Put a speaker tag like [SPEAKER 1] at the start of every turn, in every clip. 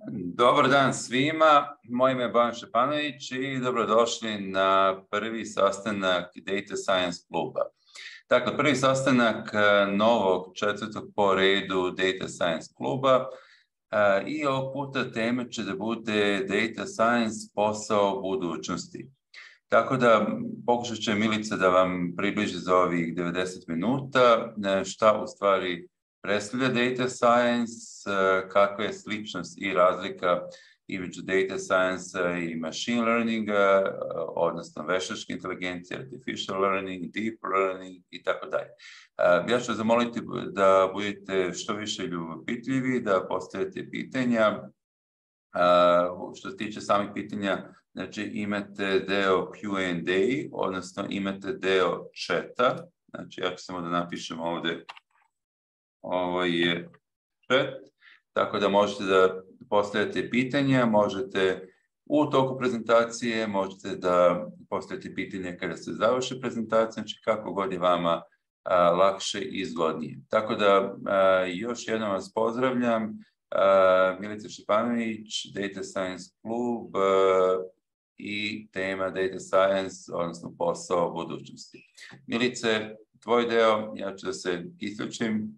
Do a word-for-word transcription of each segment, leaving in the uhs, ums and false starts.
[SPEAKER 1] Dobar dan svima, moje ime je Bojan Šepanović i dobrodošli na prvi sastanak Data Science kluba. Dakle, prvi sastanak novog četvrtog po redu Data Science kluba i ovog puta tema će da bude Data Science posao budućnosti. Tako da pokušat će Milica da vam približi za ovih devedeset minuta šta u stvari predstavlja Data Science, kakva je sličnost i razlika između Data Science i Machine Learninga, odnosno veštačke inteligencije, Artificial Learning, Deep Learning i tako dalje. Ja ću zamoliti da budete što više ljubopitljivi, da postavite pitanja. Što se tiče samih pitanja, znači imate deo Q and A, odnosno imate deo chata. Znači ja ću samo da napišem ovde. Ovo je chat, tako da možete da postavljate pitanja, možete u toku prezentacije, možete da postavljate pitanja kada se završi prezentacija, znači kako god je vama a, lakše i izgodnije. Tako da a, još jednom vas pozdravljam, a, Milica Šepanović, Data Science klub a, i tema Data Science, odnosno posao budućnosti. Milice, tvoj deo, ja ću da se isključim.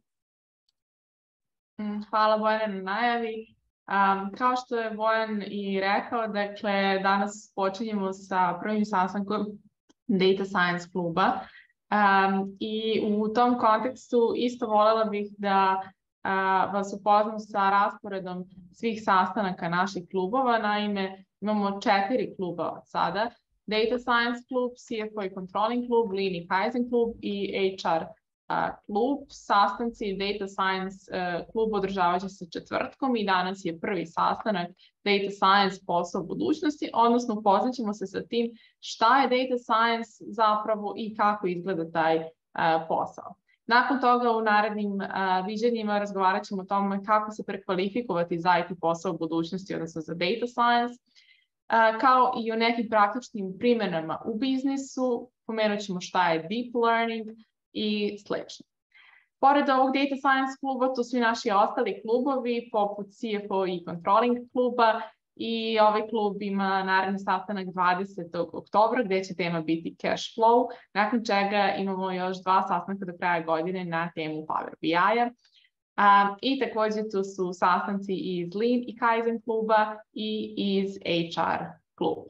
[SPEAKER 2] Hvala Bojane na najavi. Um, kao što je Bojan i rekao, dakle, danas počinjemo sa prvim sastankom Data Science kluba um, i u tom kontekstu isto voljela bih da uh, vas upoznam sa rasporedom svih sastanaka naših klubova. Naime, imamo četiri kluba od sada. Data Science klub, C F O i Controlling klub, Lean i Kaizen klub i H R Uh, klub. Sastanci Data Science uh, klub održavat će se četvrtkom i danas je prvi sastanak Data Science posao budućnosti, odnosno upoznat ćemo se sa tim šta je Data Science zapravo i kako izgleda taj uh, posao. Nakon toga u narednim uh, viđenjima razgovarat ćemo o tome kako se prekvalifikovati za I T posao budućnosti, odnosno za Data Science, uh, kao i o nekim praktičnim primjenama u biznisu. Pomenut ćemo šta je Deep Learning i slično. Pored ovog Data Science kluba, tu su i naši ostali klubovi, poput C F O i Controlling kluba, i ovaj klub ima naredni sastanak dvadesetog oktobra, gdje će tema biti Cash Flow, nakon čega imamo još dva sastanka do kraja godine na temu Power B I-a. Um, I također tu su sastanci iz Lean i Kaizen kluba i iz H R kluba.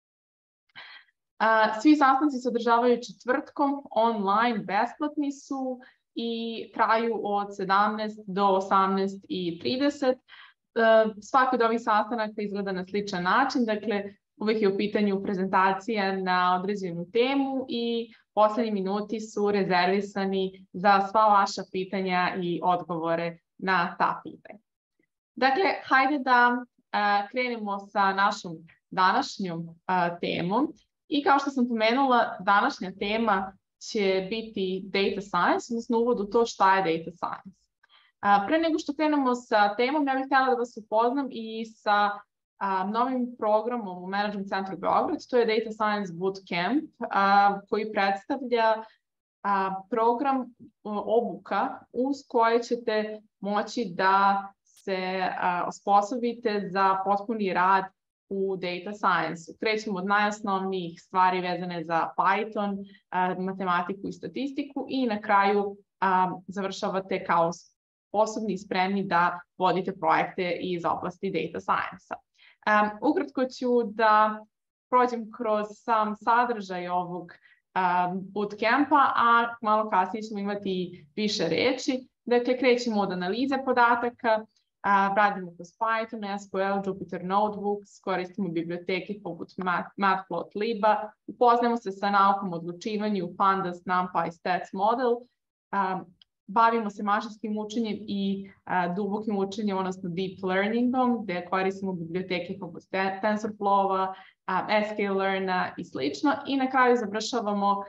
[SPEAKER 2] Uh, svi sastanci se održavaju četvrtkom, online, besplatni su i traju od sedamnaest do osamnaest i trideset. Uh, svaki od ovih sastanaka izgleda na sličan način, dakle uvijek je u pitanju prezentacija na određenu temu i posljednji minuti su rezervisani za sva vaša pitanja i odgovore na ta pitanja. Dakle, hajde da uh, krenemo sa našom današnjom uh, temom. I kao što sam pomenula, današnja tema će biti Data Science, odnosno uvod u to šta je Data Science. A, pre nego što krenemo sa temom, ja bih htjela da vas upoznam i sa a, novim programom u Management Centru Beograd, to je Data Science Bootcamp, a, koji predstavlja a, program obuka uz koje ćete moći da se a, osposobite za potpuni rad u Data Science. Krećemo od najosnovnijih stvari vezane za Python, matematiku i statistiku i na kraju a, završavate kao sposobni i spremni da vodite projekte iz oblasti Data Science-a. Um, ukratko ću da prođem kroz sam sadržaj ovog um, bootcampa, a malo kasnije ćemo imati više reči. Dakle, krećemo od analize podataka, Uh, radimo kroz Python, S Q L, Jupyter Notebooks, koristimo biblioteke poput Matplotlib-a, upoznamo se sa naukom o odlučivanju, Pandas, NumPy, Stats Model, um, bavimo se mašinskim učenjem i uh, dubokim učenjem, odnosno Deep Learningom, gdje koristimo biblioteke poput TensorFlow-a, um, sklearn-a i slično. I na kraju završavamo uh,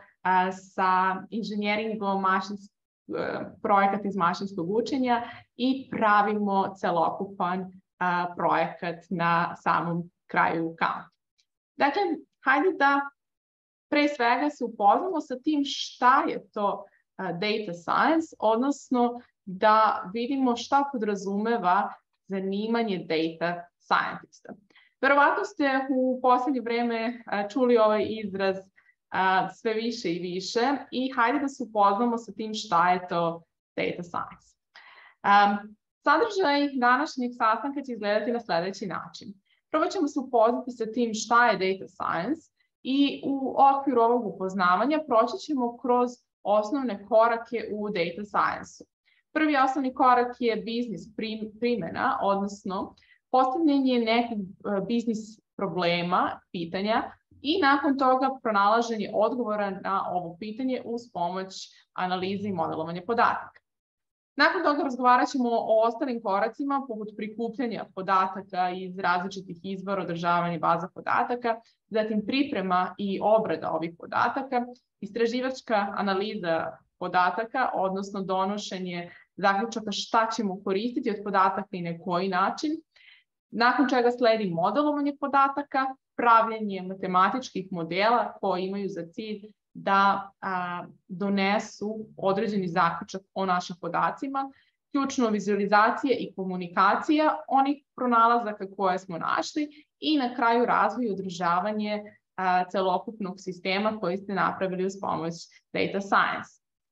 [SPEAKER 2] sa inženjeringom mašinskog projekat iz mašinskog učenja i pravimo celokupan uh, projekat na samom kraju kampa. Dakle, hajde da pre svega se upoznamo sa tim šta je to uh, Data Science, odnosno da vidimo šta podrazumeva zanimanje data scientista. Verovatno ste u posljednje vreme čuli ovaj izraz sve više i više i hajde da se upoznamo sa tim šta je to data science. Um, sadržaj današnjeg sastanka će izgledati na sljedeći način. Prvo ćemo se upoznati sa tim šta je data science i u okviru ovog upoznavanja proći ćemo kroz osnovne korake u data science-u. Prvi osnovni korak je biznis primjena, odnosno postavljanje nekih biznis problema, pitanja i nakon toga pronalaženje odgovora na ovo pitanje uz pomoć analize i modelovanja podataka. Nakon toga razgovarat ćemo o ostalim koracima poput prikupljanja podataka iz različitih izvora, održavanja baza podataka, zatim priprema i obrada ovih podataka, istraživačka analiza podataka, odnosno donošenje zaključaka šta ćemo koristiti od podataka i na koji način, nakon čega sledi modelovanje podataka, pravljenje matematičkih modela koji imaju za cilj da a, donesu određeni zaključak o našim podacima, ključno vizualizacije i komunikacija onih pronalazaka koje smo našli i na kraju razvoj i održavanje a, celokupnog sistema koji ste napravili uz pomoć data science.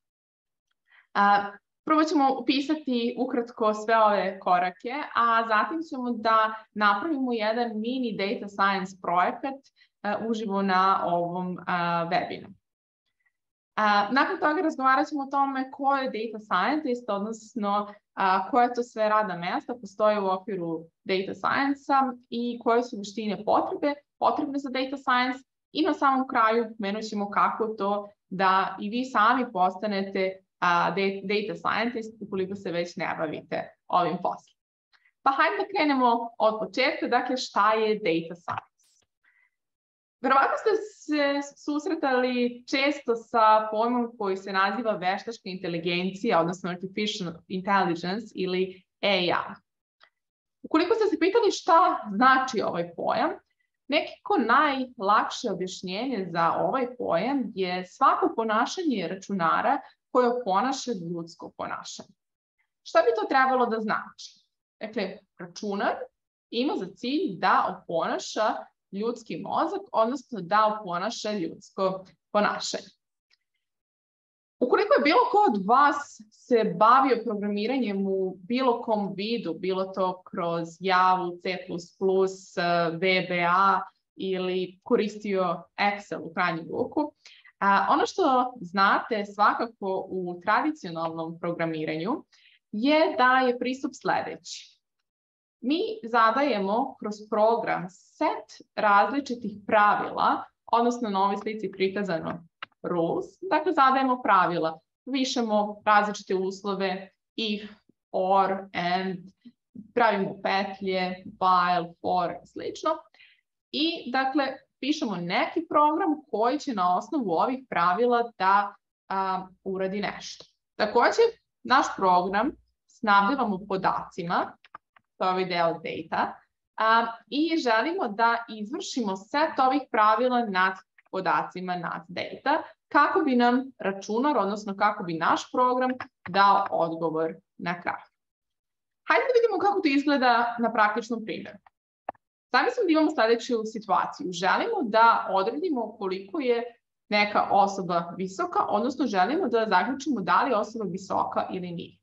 [SPEAKER 2] A, Prvo ćemo opisati ukratko sve ove korake, a zatim ćemo da napravimo jedan mini data science projekat uh, uživo na ovom uh, webinu. Uh, nakon toga razgovarat ćemo o tome ko je data scientist, odnosno uh, koje to sve radna mesta postoje u okviru data science-a i koje su veštine potrebe, potrebne za data science i na samom kraju menut ćemo kako to da i vi sami postanete Uh, data scientist ukoliko se već ne bavite ovim poslom. Pa hajde da krenemo od početka, dakle šta je data science? Verovatno ste se susretali često sa pojmom koji se naziva veštačka inteligencija, odnosno artificial intelligence ili A I. Ukoliko ste se pitali šta znači ovaj pojam, nekako najlakše objašnjenje za ovaj pojam je svako ponašanje računara koje oponaša ljudsko ponašanje. Šta bi to trebalo da znači? Dakle, računar ima za cilj da oponaša ljudski mozak, odnosno da oponaša ljudsko ponašanje. Ukoliko je bilo ko od vas se bavio programiranjem u bilo kom vidu, bilo to kroz Javu, C plus plus, V B A ili koristio Excel u krajnjem ruku, A, ono što znate svakako u tradicionalnom programiranju je da je pristup sledeći. Mi zadajemo kroz program set različitih pravila, odnosno na ovoj slici prikazano rules, dakle zadajemo pravila, pišemo različite uslove, if, or, and, pravimo petlje, while, for i slično. I dakle, pišemo neki program koji će na osnovu ovih pravila da a, uradi nešto. Takođe, naš program snabdevamo podacima, to je ovaj deo data, a, i želimo da izvršimo set ovih pravila nad podacima nad data, kako bi nam računar, odnosno kako bi naš program dao odgovor na kraju. Hajde da vidimo kako to izgleda na praktičnom primjeru. Zamislimo da imamo sljedeću situaciju. Želimo da odredimo koliko je neka osoba visoka, odnosno želimo da zaključimo da li je osoba visoka ili nije.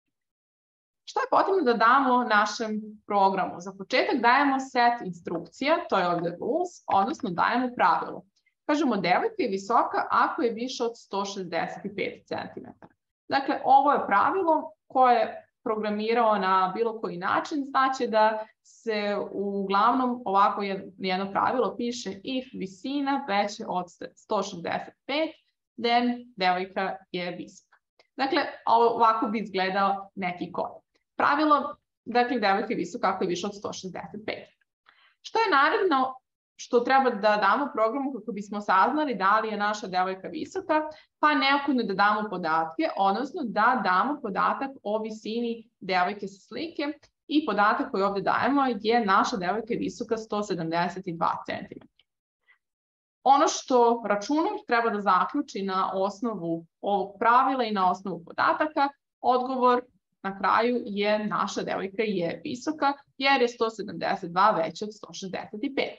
[SPEAKER 2] Šta je potrebno da damo našem programu? Za početak dajemo set instrukcija, to je ovdje rules, odnosno dajemo pravilo. Kažemo, devojka je visoka ako je više od sto šezdeset pet centimetara. Dakle, ovo je pravilo koje programirao na bilo koji način, znači da se uglavnom ovako jedno pravilo piše if visina veće od sto šezdeset pet, then devojka je visoka. Dakle, ovako bi izgledao neki kod. Pravilo, dakle, devojka je visoka ako je više od sto šezdeset pet. Što je naravno što treba da damo programu kako bismo saznali da li je naša devojka visoka, pa neophodno da damo podatke, odnosno da damo podatak o visini devojke sa slike i podatak koji ovdje dajemo je naša devojka je visoka sto sedamdeset dva centimetra. Ono što računar treba da zaključi na osnovu ovog pravila i na osnovu podataka, odgovor na kraju je naša devojka je visoka jer je sto sedamdeset dva veća od sto šezdeset pet.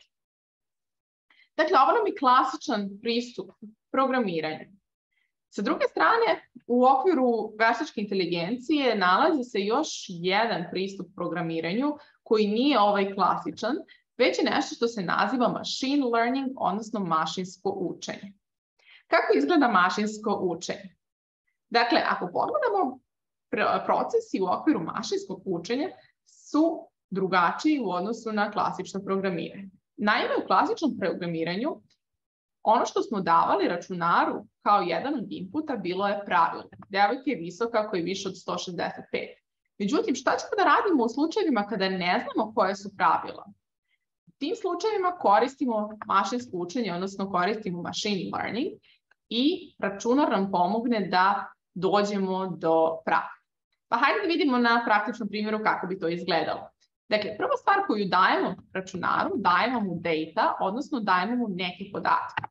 [SPEAKER 2] Dakle, ovo nam je klasičan pristup programiranju. Sa druge strane, u okviru veštačke inteligencije nalazi se još jedan pristup programiranju koji nije ovaj klasičan, već je nešto što se naziva machine learning, odnosno mašinsko učenje. Kako izgleda mašinsko učenje? Dakle, ako pogledamo, procesi u okviru mašinskog učenja su drugačiji u odnosu na klasično programiranje. Naime, u klasičnom programiranju ono što smo davali računaru kao jedan od inputa bilo je pravilo. Devojka je visoka ako je više od sto šezdeset pet. Međutim, šta ćemo da radimo u slučajevima kada ne znamo koje su pravila? U tim slučajevima koristimo mašinsko učenje, odnosno koristimo machine learning i računar nam pomogne da dođemo do pravila. Pa hajde da vidimo na praktičnom primjeru kako bi to izgledalo. Dakle, prva stvar koju dajemo računaru, dajemo mu data, odnosno dajemo mu neke podatke.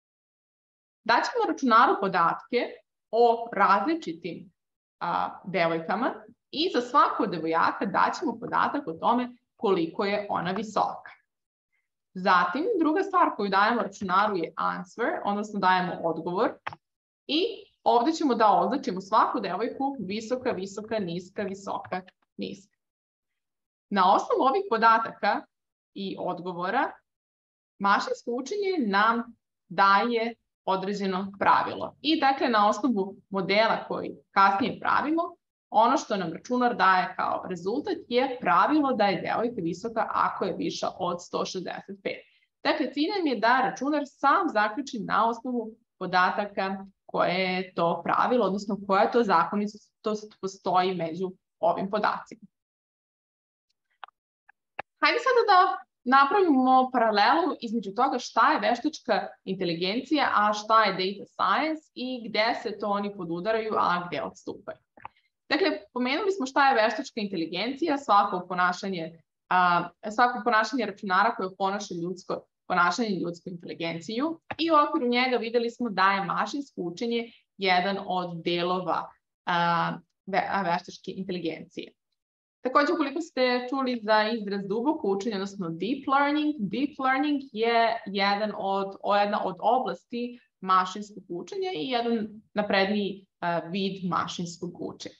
[SPEAKER 2] Daćemo računaru podatke o različitim a, devojkama i za svaku od devojaka daćemo podatak o tome koliko je ona visoka. Zatim, druga stvar koju dajemo računaru je answer, odnosno dajemo odgovor i ovdje ćemo da označimo svaku devojku visoka, visoka, niska, visoka, niska. Na osnovu ovih podataka i odgovora, mašinsko učenje nam daje određeno pravilo. I dakle, na osnovu modela koji kasnije pravimo, ono što nam računar daje kao rezultat je pravilo da je devojka visoka ako je viša od sto šezdeset pet. Dakle, cilj nam je da računar sam zaključi na osnovu podataka koje je to pravilo, odnosno koja to zakonitost postoji među ovim podacima. Hajde sada da napravimo paralelu između toga šta je veštačka inteligencija, a šta je data science i gde se to oni podudaraju, a gde odstupaju. Dakle, pomenuli smo šta je veštačka inteligencija, svako ponašanje, a, svako ponašanje računara koje ponaša ljudsko ponašanje i ljudsku inteligenciju i u okviru njega videli smo da je mašinsko učenje jedan od delova a, ve, veštačke inteligencije. Također, ukoliko ste čuli za izraz duboko učenje, odnosno deep learning, deep learning je jedan od, jedna od oblasti mašinskog učenja i jedan napredniji uh, vid mašinskog učenja.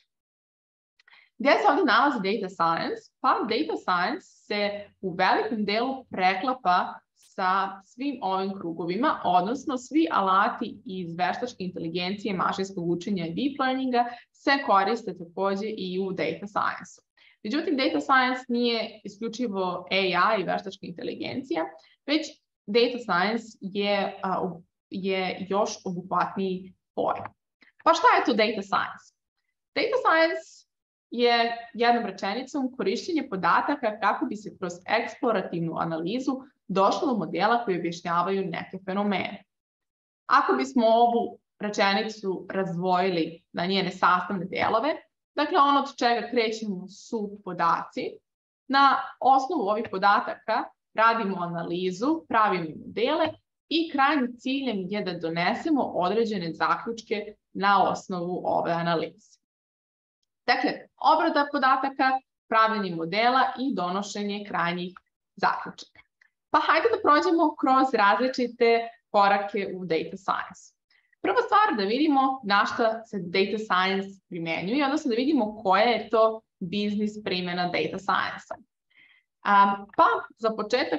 [SPEAKER 2] Gdje se ovdje nalazi data science? Pa data science se u velikom delu preklapa sa svim ovim krugovima, odnosno svi alati iz veštačke inteligencije, mašinskog učenja i deep learninga se koriste također i u data science-u. Međutim, data science nije isključivo A I i veštačka inteligencija, već data science je, uh, je još obuhvatniji pojam. Pa šta je to data science? Data science je jednom rečenicom korišćenje podataka kako bi se kroz eksplorativnu analizu došlo do modela koji objašnjavaju neke fenomene. Ako bismo ovu rečenicu razdvojili na njene sastavne delove, dakle, ono od čega krećemo su podaci. Na osnovu ovih podataka radimo analizu, pravimo modele i krajnjim ciljem je da donesemo određene zaključke na osnovu ove analize. Dakle, obrada podataka, pravljenje modela i donošenje krajnjih zaključaka. Pa hajde da prođemo kroz različite korake u data science. Prva stvar da vidimo na šta se data science primenjuje, odnosno da vidimo koja je to biznis primjena data science-a. Um, pa za početak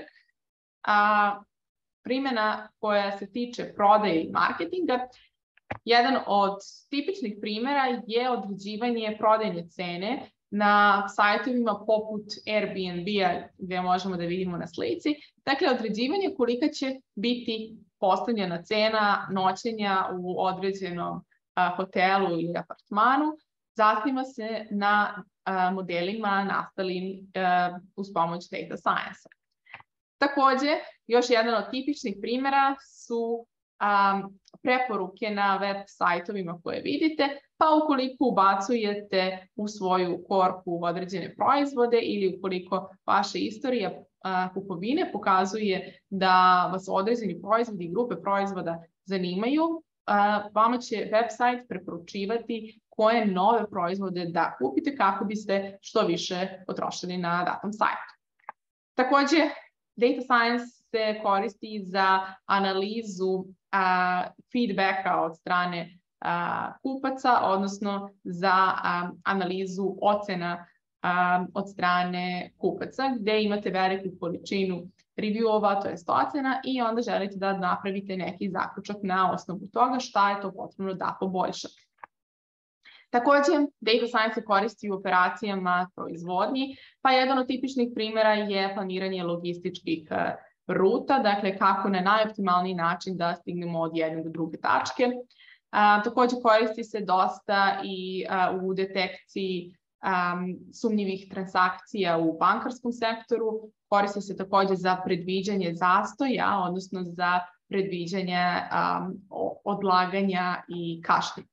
[SPEAKER 2] uh, primjena koja se tiče prodaje i marketinga, jedan od tipičnih primjera je određivanje prodajne cene na sajtovima poput Airbnb-a gdje možemo da vidimo na slici. Dakle, određivanje kolika će biti postavljena cena noćenja u određenom a, hotelu ili apartmanu, zasniva se na a, modelima nastalim a, uz pomoć data science-a. Također, još jedan od tipičnih primjera su a, preporuke na web sajtovima koje vidite, pa ukoliko ubacujete u svoju korpu određene proizvode ili ukoliko vaša istorija a, kupovine pokazuje da vas određeni proizvodi i grupe proizvoda zanimaju, vama će website preporučivati koje nove proizvode da kupite kako biste što više potrošili na datom sajtu. Takođe, data science se koristi za analizu a, feedbacka od strane a, kupaca, odnosno za a, analizu ocena a, od strane kupaca, gde imate veliku količinu reviewova, to je ocena, i onda želite da napravite neki zaključak na osnovu toga šta je to potrebno da poboljšate. Takođe, data science se koristi u operacijama proizvodnji, pa jedan od tipičnih primjera je planiranje logističkih ruta, dakle kako na najoptimalniji način da stignemo od jedne do druge tačke. A, takođe koristi se dosta i a, u detekciji um, sumnjivih transakcija u bankarskom sektoru, koristi se takođe za predviđanje zastoja, odnosno za predviđanje um, odlaganja i kašnjenja.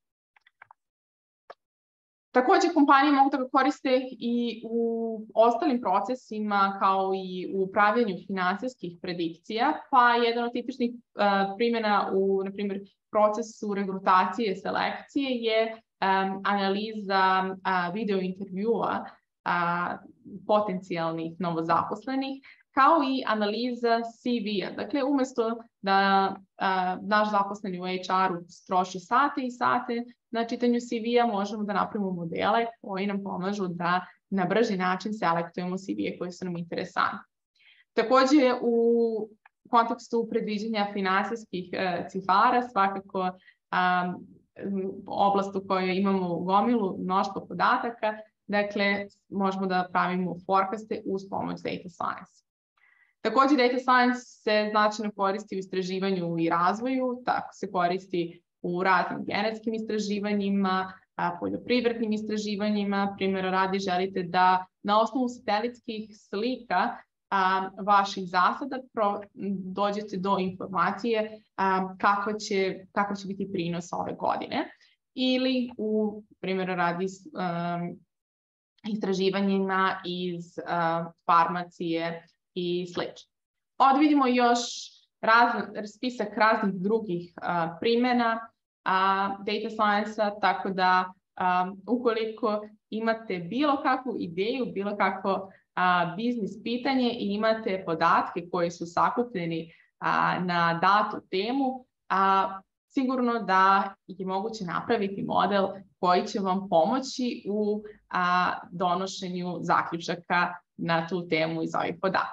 [SPEAKER 2] Takođe, kompanije mogu da ga koriste i u ostalim procesima kao i u upravljanju finansijskih predikcija, pa jedan od tipičnih uh, primjena u, na primjer, procesu regrutacije i selekcije je um, analiza uh, video intervjua uh, potencijalnih novozaposlenih, kao i analiza C V-a. Dakle, umesto da uh, naš zaposleni u H R-u troši sate i sate na čitanju C V-a, možemo da napravimo modele koji nam pomažu da na brži način selektujemo C V-e koji su nam interesantni. Takođe, u kontekstu predviđanja finansijskih uh, cifara, svakako um, oblast u kojoj imamo gomilu mnoštvo podataka, dakle, možemo da pravimo forecaste uz pomoć data science. Takođe, data science se značajno koristi u istraživanju i razvoju, tako se koristi u raznim genetskim istraživanjima, poljoprivrednim istraživanjima. Primjera radi, želite da na osnovu satelitskih slika a, vaših zasada pro, dođete do informacije a, kako će, kako će biti prinos ove godine. Ili u primjera radi um, istraživanjima iz uh, farmacije i slično. Ovdje vidimo još razne, spisak raznih drugih uh, primjena uh, data science-a, tako da um, ukoliko imate bilo kakvu ideju, bilo kakvo uh, biznis pitanje i imate podatke koji su sakupljeni uh, na datu temu, uh, sigurno da je moguće napraviti model koji će vam pomoći u a, donošenju zaključaka na tu temu iz ovih podataka.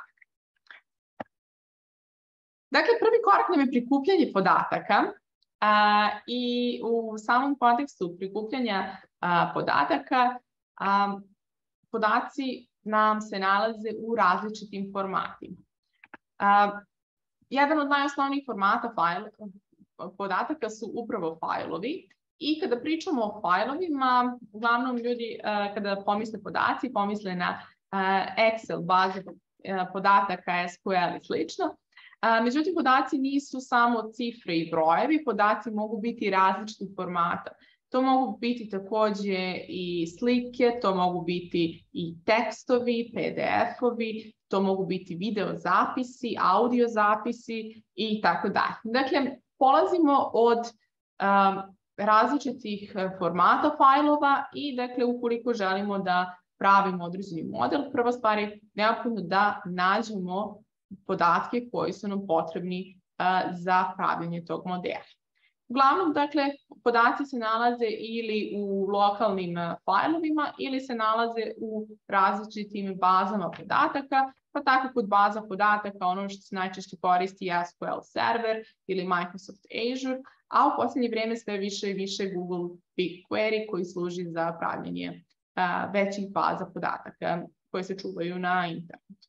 [SPEAKER 2] Dakle, prvi korak nam je prikupljanje podataka a, i u samom kontekstu prikupljanja a, podataka a, podaci nam se nalaze u različitim formatima. A, jedan od najosnovnijih formata file, podataka su upravo fajlovi. I kada pričamo o fajlovima, uglavnom ljudi uh, kada pomisle podaci, pomisle na uh, Excel baze uh, podataka, S Q L i slično. Uh, međutim, podaci nisu samo cifre i brojevi, podaci mogu biti različitih formata. To mogu biti takođe i slike, to mogu biti i tekstovi, P D F-ovi, to mogu biti video zapisi, audio zapisi i tako dalje. Dakle, polazimo od um, različitih formata fajlova i dakle ukoliko želimo da pravimo određeni model, prva stvar je neophodno da nađemo podatke koji su nam potrebni uh, za pravljanje tog modela. Uglavnom, dakle, podaci se nalaze ili u lokalnim fajlovima ili se nalaze u različitim bazama podataka, pa tako kod baza podataka ono što se najčešće koristi je S Q L server ili Microsoft Azure, a u posljednje vrijeme sve više i više Google BigQuery koji služi za pravljenje uh, većih baza podataka koje se čuvaju na internetu.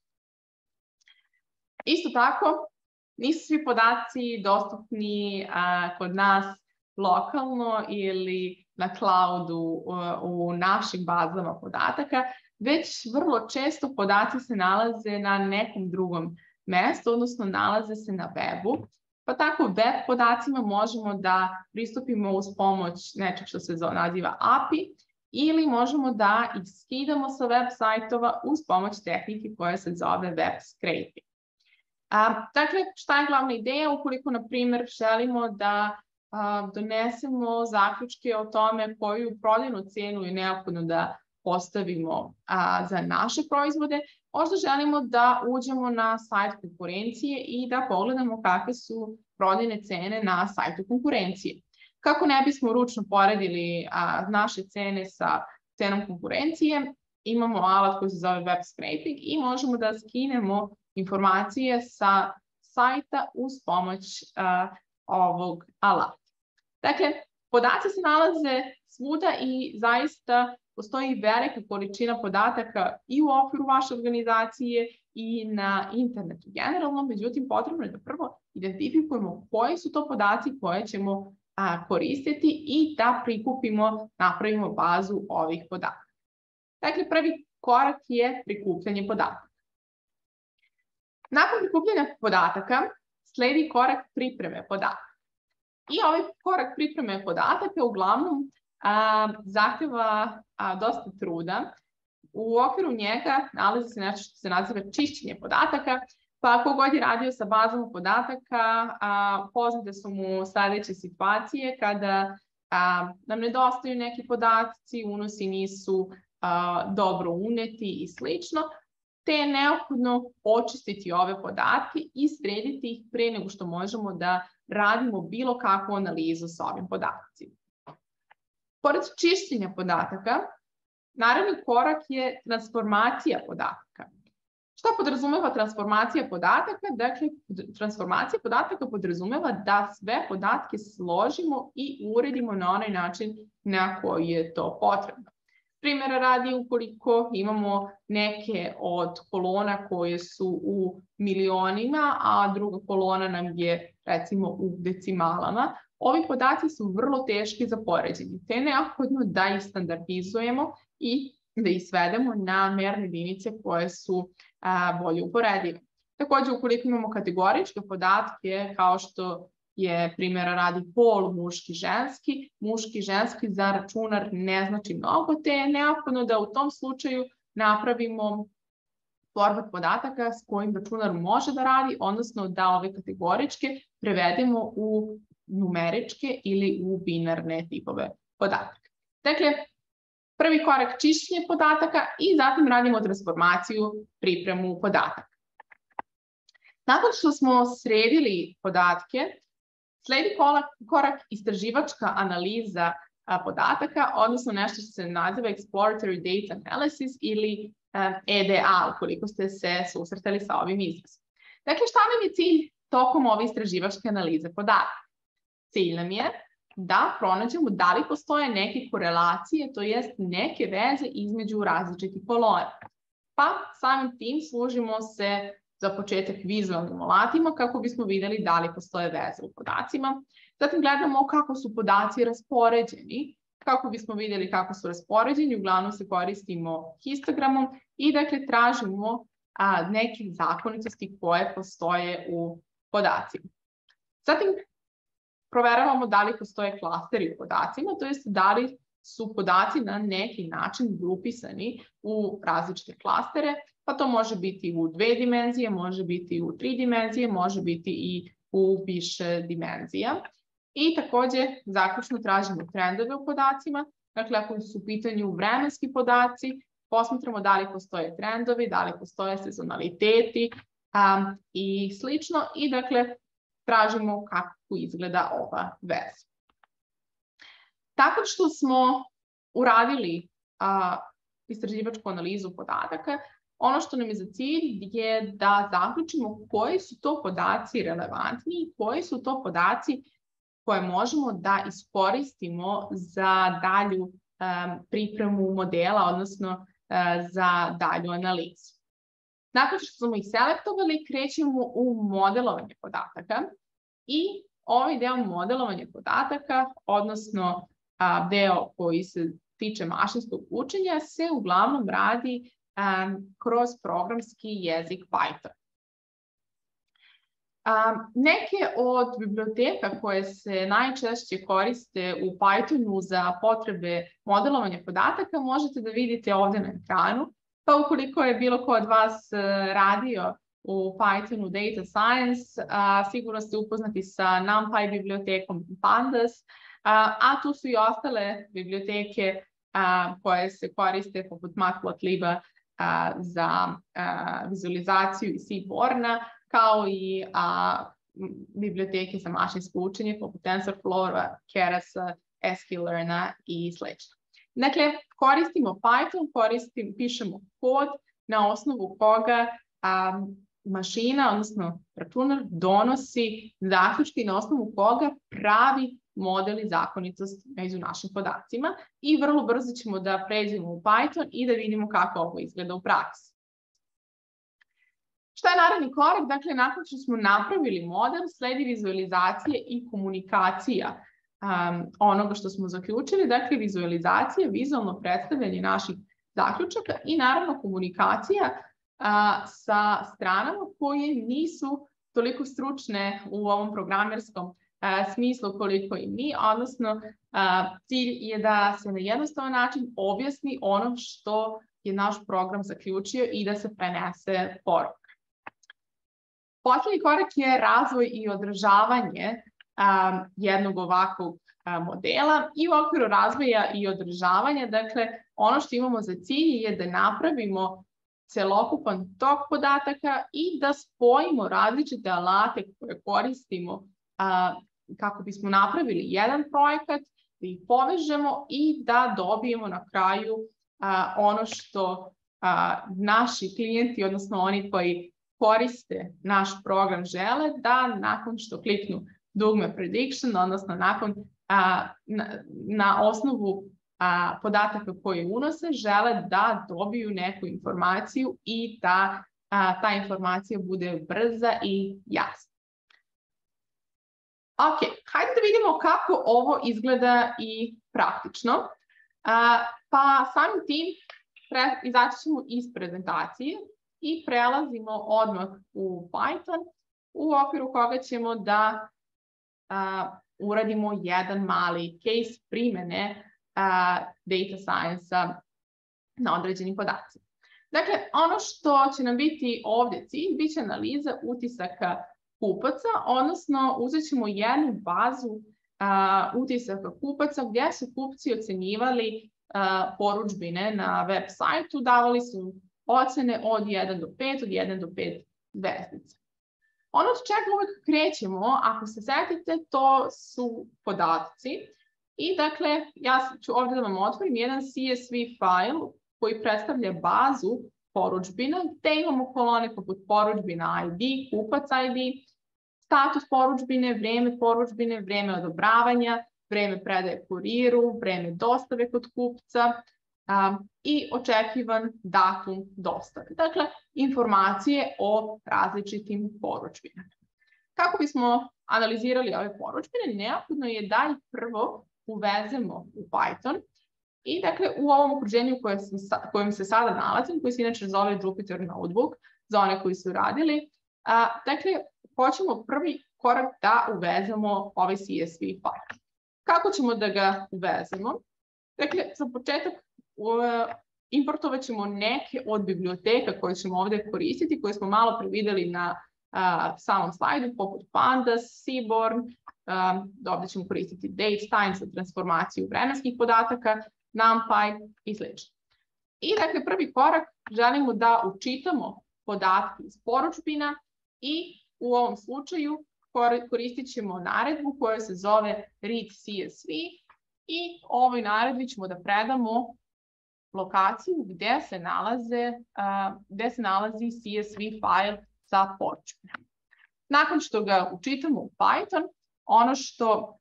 [SPEAKER 2] Isto tako, nisu svi podaci dostupni a, kod nas lokalno ili na cloudu u, u našim bazama podataka, već vrlo često podaci se nalaze na nekom drugom mestu, odnosno nalaze se na webu. Pa tako web podacima možemo da pristupimo uz pomoć nečeg što se naziva A P I ili možemo da ih skidamo sa web sajtova uz pomoć tehnike koja se zove web scraping. A, dakle, šta je glavna ideja? Ukoliko, na primjer, želimo da donesemo zaključke o tome koju prodajnu cenu je neophodno da postavimo za naše proizvode. Možda želimo da uđemo na sajt konkurencije i da pogledamo kakve su prodajne cene na sajtu konkurencije. Kako ne bismo ručno poredili naše cene sa cenom konkurencije, imamo alat koji se zove web scraping i možemo da skinemo informacije sa sajta uz pomoć ovog alata. Dakle, podaci se nalaze svuda i zaista postoji velika količina podataka i u okviru vaše organizacije i na internetu generalno, međutim potrebno je da prvo identifikujemo koji su to podaci koje ćemo koristiti i da prikupimo, napravimo bazu ovih podataka. Dakle, prvi korak je prikupljanje podataka. Nakon prikupljanja podataka sledi korak pripreme podataka. I ovaj korak pripreme podataka uglavnom a, zahteva a, dosta truda. U okviru njega nalazi se nešto što se naziva čišćenje podataka, pa ko god je radio sa bazama podataka, a, poznate su mu sledeće situacije kada a, nam nedostaju neki podaci, unosi nisu a, dobro uneti i slično, te je neophodno očistiti ove podatke i srediti ih pre nego što možemo da radimo bilo kakvu analizu sa ovim podacima. Pored čišćenja podataka, naredni korak je transformacija podataka. Šta podrazumeva transformacija podataka? Dakle, transformacija podataka podrazumeva da sve podatke složimo i uredimo na onaj način na koji je to potrebno. Primjera radi, ukoliko imamo neke od kolona koje su u milionima, a druga kolona nam je recimo u decimalama, ovi podaci su vrlo teški za poređenje, te je neophodno da ih standardizujemo i da ih svedemo na merne jedinice koje su a, bolje uporedive. Takođe, ukoliko imamo kategoričke podatke, kao što je primjera radi pol muški, ženski, muški, ženski za računar ne znači mnogo, te je neophodno da u tom slučaju napravimo format podataka s kojim računar može da radi, odnosno da ove kategoričke prevedemo u numeričke ili u binarne tipove podataka. Dakle, prvi korak čišćenje podataka i zatim radimo transformaciju, pripremu podataka. Nakon što smo sredili podatke, sledi korak istraživačka analiza podataka, odnosno nešto što se naziva Exploratory Data Analysis ili E D A, ukoliko ste se susretali sa ovim izrazom. Dakle, šta nam je cilj tokom ove istraživačke analize podataka? Cilj nam je da pronađemo da li postoje neke korelacije, to jest neke veze između različitih kolona. Pa samim tim služimo se za početak vizualnim alatima kako bismo videli da li postoje veze u podacima. Zatim gledamo kako su podaci raspoređeni, kako bismo videli kako su raspoređeni, uglavnom se koristimo histogramom i dakle tražimo a, neke zakonitosti koje postoje u podacima. Zatim proveravamo da li postoje klasteri u podacima, to jest da li su podaci na neki način grupisani u različite klastere, pa to može biti u dve dimenzije, može biti u tri dimenzije, može biti i u više dimenzija. I takođe zaključno tražimo trendove u podacima, dakle ako su u pitanju vremenski podaci, posmatramo da li postoje trendovi, da li postoje sezonaliteti um, i slično i dakle tražimo kako izgleda ova veza. Tako što smo uradili a, istraživačku analizu podataka, ono što nam je za cilj je da zaključimo koji su to podaci relevantni i koji su to podaci koje možemo da iskoristimo za dalju um, pripremu modela, odnosno uh, za dalju analizu. Nakon što smo ih selektovali, krećemo u modelovanje podataka i ovaj deo modelovanja podataka, odnosno a, deo koji se tiče mašinskog učenja, se uglavnom radi a, kroz programski jezik Python. A, neke od biblioteka koje se najčešće koriste u Pythonu za potrebe modelovanja podataka možete da vidite ovde na ekranu. Pa ukoliko je bilo ko od vas radio u Pythonu Data Science, a, sigurno ste upoznati sa NumPy bibliotekom Pandas, a, a tu su i ostale biblioteke a, koje se koriste poput Matplotlib-a a, za a, vizualizaciju i Seaborn-a, kao i a, biblioteke za mašinsko učenje poput TensorFlow-a, Keras-a, sklearn-a i slično. Dakle, koristimo Python, koristim, pišemo kod na osnovu koga a, mašina, odnosno računar, donosi zaključke na osnovu koga pravi model i zakonitost među našim podacima i vrlo brzo ćemo da pređemo u Python i da vidimo kako ovo izgleda u praksi. Šta je naredni korak? Dakle, nakon što smo napravili model, sledi vizualizacije i komunikacija um, onoga što smo zaključili, dakle, vizualizacija, vizualno predstavljanje naših zaključaka i naravno komunikacija a, sa stranama koje nisu toliko stručne u ovom programerskom a, smislu koliko i mi, odnosno a, cilj je da se na jednostavan način objasni ono što je naš program zaključio i da se prenese poruka. Poslednji korak je razvoj i održavanje a, jednog ovakvog a, modela i u okviru razvoja i održavanja, dakle, ono što imamo za cilj je da napravimo celokupan tok podataka i da spojimo različite alate koje koristimo a, kako bismo napravili jedan projekat, da ih povežemo i da dobijemo na kraju a, ono što a, naši klijenti, odnosno oni koji koriste naš program žele, da nakon što kliknu dugme prediction, odnosno nakon a, na, na osnovu a, podataka koje unose, žele da dobiju neku informaciju i da a, ta informacija bude brza i jasna. Ok, hajde da vidimo kako ovo izgleda i praktično. A, pa samim tim pre, izaći ćemo iz prezentacije i prelazimo odmah u Python, u okviru koga ćemo da a, uradimo jedan mali case primene a, data science-a na određenim podacima. Dakle, ono što će nam biti ovde cilj, bit će analiza utisaka kupaca, odnosno uzet ćemo jednu bazu a, utisaka kupaca gdje su kupci ocenjivali a, porudžbine na web sajtu, davali su ocene od jedan do pet, od jedan do pet zvezdica. Ono od čega uvek krećemo, ako se setite, to su podaci. I dakle, ja ću ovdje da vam otvorim jedan C S V file koji predstavlja bazu porudžbina, gde imamo kolone poput porudžbina I D, kupac I D, status porudžbine, vreme porudžbine, vreme odobravanja, vreme predaje kuriru, vreme dostave kod kupca, Um, i očekivan datum dostave. Dakle, informacije o različitim porudžbinama. Kako bismo analizirali ove porudžbine, neophodno je da ih prvo uvezemo u Python i dakle u ovom okruženju u kojem, kojem se sada nalazim, koji se inače zove Jupyter Notebook, za one koji su radili, a, dakle, hoćemo prvi korak da uvezemo ovaj C S V file. Kako ćemo da ga uvezemo? Dakle, za početak importovat ćemo neke od biblioteka koje ćemo ovde koristiti, koje smo malo pre videli na uh, samom slajdu, poput Pandas, Seaborn, um, ovde ćemo koristiti DateTime za transformaciju vremenskih podataka, NumPy i sl. I dakle, prvi korak, želimo da učitamo podatke iz porudžbina i u ovom slučaju koristit ćemo naredbu koja se zove read C S V i ovoj naredbi ćemo da predamo lokaciju gde se, nalaze, uh, gde se nalazi C S V file za porudžbine. Nakon što ga učitamo u Python, ono što,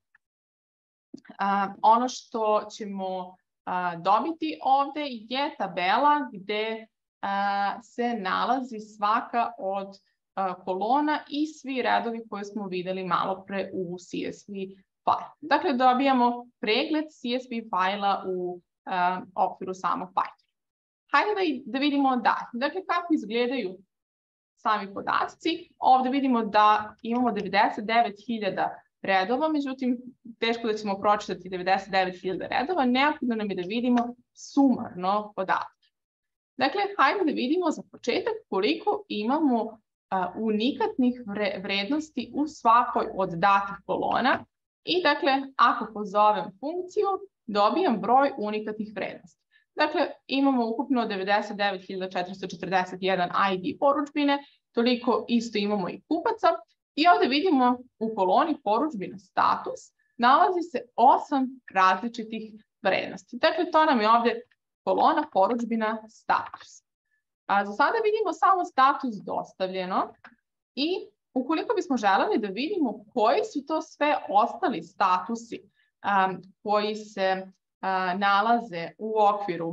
[SPEAKER 2] uh, ono što ćemo uh, dobiti ovde je tabela gde uh, se nalazi svaka od uh, kolona i svi redovi koje smo videli malo pre u C S V file. Dakle, dobijamo pregled C S V file-a u Uh, okviru samog Pythona. Hajde da, da vidimo dalje. Dakle, kako izgledaju sami podaci. Ovde vidimo da imamo devedeset devet hiljada redova, međutim, teško da ćemo pročitati devedeset devet hiljada redova, neophodno nam je da vidimo sumarno podatke. Dakle, hajde da vidimo za početak koliko imamo unikatnih vrednosti u svakoj od datih kolona i dakle, ako pozovem funkciju, dobijam broj unikatnih vrednosti. Dakle, imamo ukupno devedeset devet hiljada četiristo četrdeset jedan I D porudžbine, toliko isto imamo i kupaca i ovde vidimo u koloni porudžbina status nalazi se osam različitih vrednosti. Dakle, to nam je ovde kolona porudžbina status. A za sada vidimo samo status dostavljeno i ukoliko bismo želeli da vidimo koji su to sve ostali statusi um, koji se uh, nalaze u okviru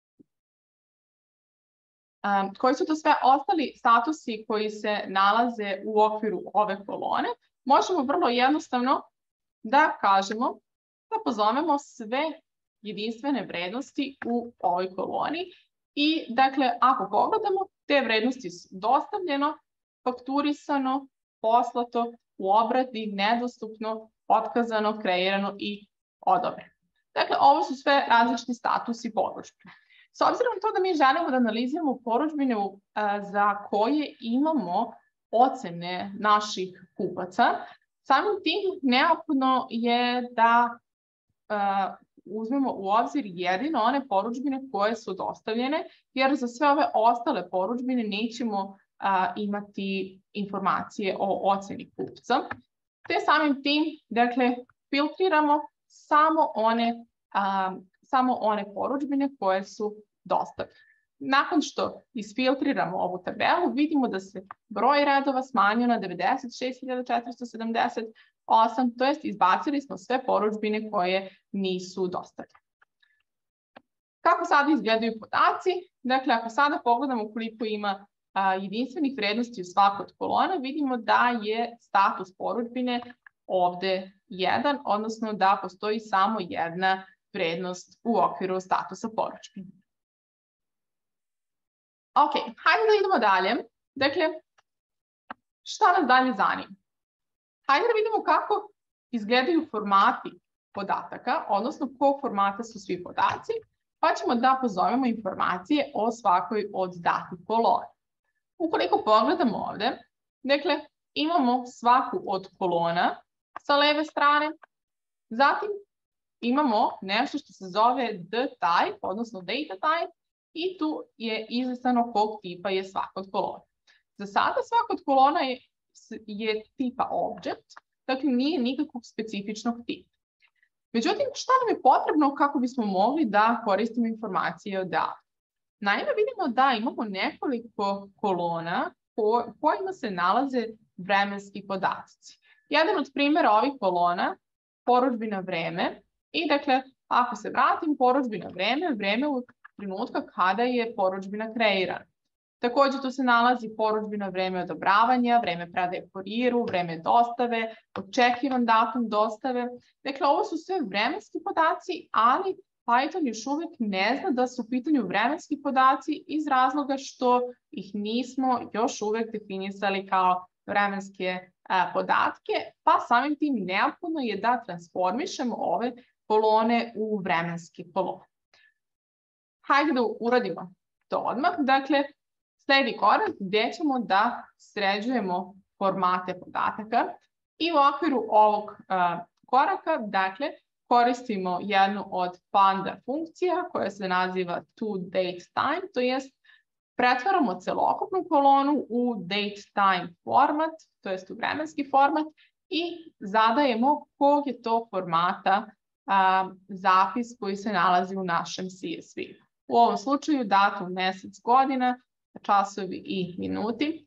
[SPEAKER 2] um, koji su to sve ostali statusi koji se nalaze u okviru ove kolone, možemo vrlo jednostavno da kažemo da pozovemo sve jedinstvene vrednosti u ovoj koloni. I, dakle, ako pogledamo, te vrednosti su dostavljeno, fakturisano, poslato, u obradi, nedostupno, otkazano, kreirano i odobreno. Dakle, ovo su sve različiti statusi porudžbine. S obzirom na to da mi želimo da analiziramo porudžbine za koje imamo ocene naših kupaca, samim tim neophodno je da uzmemo u obzir jedino one porudžbine koje su dostavljene, jer za sve ove ostale porudžbine nećemo a, imati informacije o oceni kupca. Te samim tim, dakle, filtriramo samo one, a, samo one porudžbine koje su dostavljene. Nakon što isfiltriramo ovu tabelu, vidimo da se broj redova smanjio na devedeset šest hiljada četiristo sedamdeset osam, to jest izbacili smo sve porudžbine koje nisu dostavljene. Kako sada izgledaju podaci? Dakle, ako sada pogledamo koliko ima a, jedinstvenih vrednosti u svakoj od kolona, vidimo da je status porudžbine ovde jedan, odnosno da postoji samo jedna vrednost u okviru statusa porudžbine. Ok, hajde da idemo dalje. Dakle, šta nas dalje zanima? Hajde da vidimo kako izgledaju formati podataka, odnosno kog formata su svi podaci, pa ćemo da pozovemo informacije o svakoj od datih kolona. Ukoliko pogledamo ovde, dakle, imamo svaku od kolona sa leve strane, zatim imamo nešto što se zove dtype, odnosno data type, i tu je izlistano kog tipa je svaka od kolona. Za sada svaka od kolona je, je tipa object, dakle nije nikakvog specifičnog tipa. Međutim, šta nam je potrebno kako bismo mogli da koristimo informacije o datu? Naime, vidimo da imamo nekoliko kolona po kojima se nalaze vremenski podaci. Jedan od primjera ovih kolona, porudžbina vreme, i dakle, ako se vratim, porudžbina vreme, vreme u trenutka kada je porudžbina kreirana. Takođe tu se nalazi porudžbina vreme odobravanja, vreme predaje kuriru, vreme dostave, očekivan datum dostave. Dakle, ovo su sve vremenski podaci, ali Python još uvek ne zna da su u pitanju vremenski podaci iz razloga što ih nismo još uvek definisali kao vremenske a, podatke, pa samim tim neophodno je da transformišemo ove kolone u vremenske kolone. Hajde da uradimo to odmah. Dakle, sledi korak gde ćemo da sređujemo formate podataka i u okviru ovog uh, koraka, dakle, koristimo jednu od Panda funkcija koja se naziva toDateTime, to jest pretvaramo celokupnu kolonu u datetime format, to jest u vremenski format i zadajemo kog je to formata uh, zapis koji se nalazi u našem C S V. U ovom slučaju datum, mesec, godina, časovi i minuti.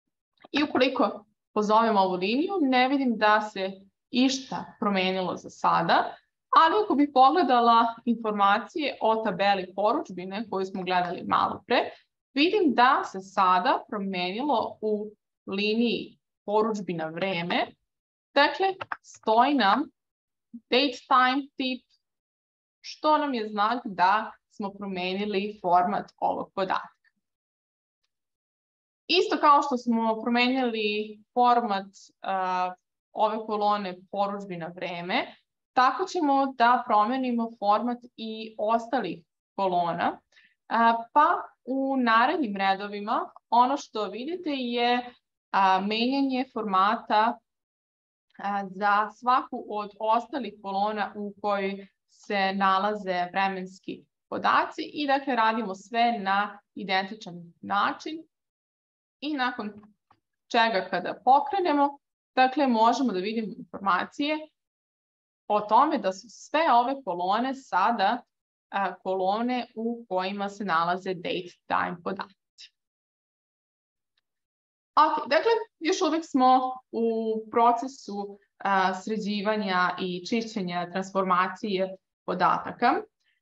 [SPEAKER 2] I ukoliko pozovem ovu liniju, ne vidim da se išta promenilo za sada, ali ako bih pogledala informacije o tabeli porudžbine koju smo gledali malo pre, vidim da se sada promenilo u liniji porudžbina vreme. Dakle, stoji nam datetime tip, što nam je znak da smo promenili format ovog podatka. Isto kao što smo promenili format uh, ove kolone porudžbina vreme, tako ćemo da promenimo format i ostalih kolona, uh, pa u narednim redovima ono što vidite je a, menjanje formata a, za svaku od ostalih kolona u kojoj se nalaze vremenski podaci i dakle radimo sve na identičan način i nakon čega kada pokrenemo, dakle možemo da vidimo informacije o tome da su sve ove kolone sada a, kolone u kojima se nalaze date time podaci. Ok, dakle još uvijek smo u procesu a, sređivanja i čišćenja transformacije podataka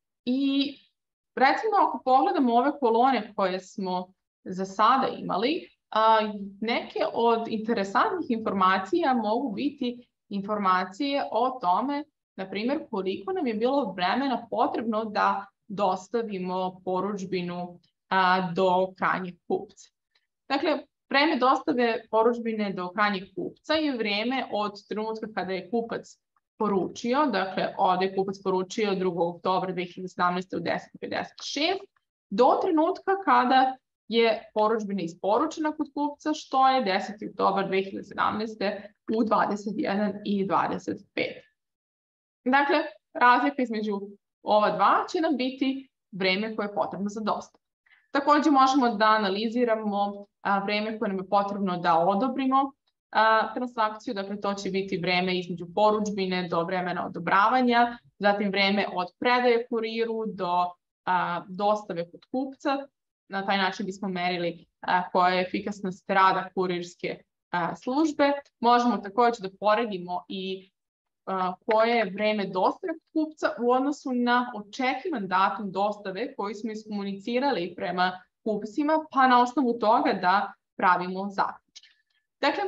[SPEAKER 2] i recimo ako pogledamo ove kolone koje smo za sada imali, a, neke od interesantnih informacija mogu biti informacije o tome, na primjer, koliko nam je bilo vremena potrebno da dostavimo porudžbinu a, do krajnjeg kupca. Dakle, vreme dostave porudžbine do krajnjeg kupca je vreme od trenutka kada je kupac poručio, dakle, ovdje je kupac poručio drugog oktobra dve hiljade sedamnaeste. u deset pedeset šest, do trenutka kada je porudžbina isporučena kod kupca, što je deseti oktobar dve hiljade sedamnaeste. u dvadeset jedan i dvadeset pet. Dakle, razlika između ova dva će nam biti vreme koje je potrebno za dostavu. Također možemo da analiziramo a, vreme koje nam je potrebno da odobrimo a, transakciju, dakle to će biti vreme između porudžbine do vremena odobravanja, zatim vreme od predaje kuriru do a, dostave kod kupca. Na taj način bismo merili a, koja je efikasnost rada kurirske a, službe. Možemo također da poredimo i a, koje je vreme dostave kod kupca u odnosu na očekivan datum dostave koji smo iskomunicirali prema kupcima, pa na osnovu toga da pravimo zaključke. Dakle,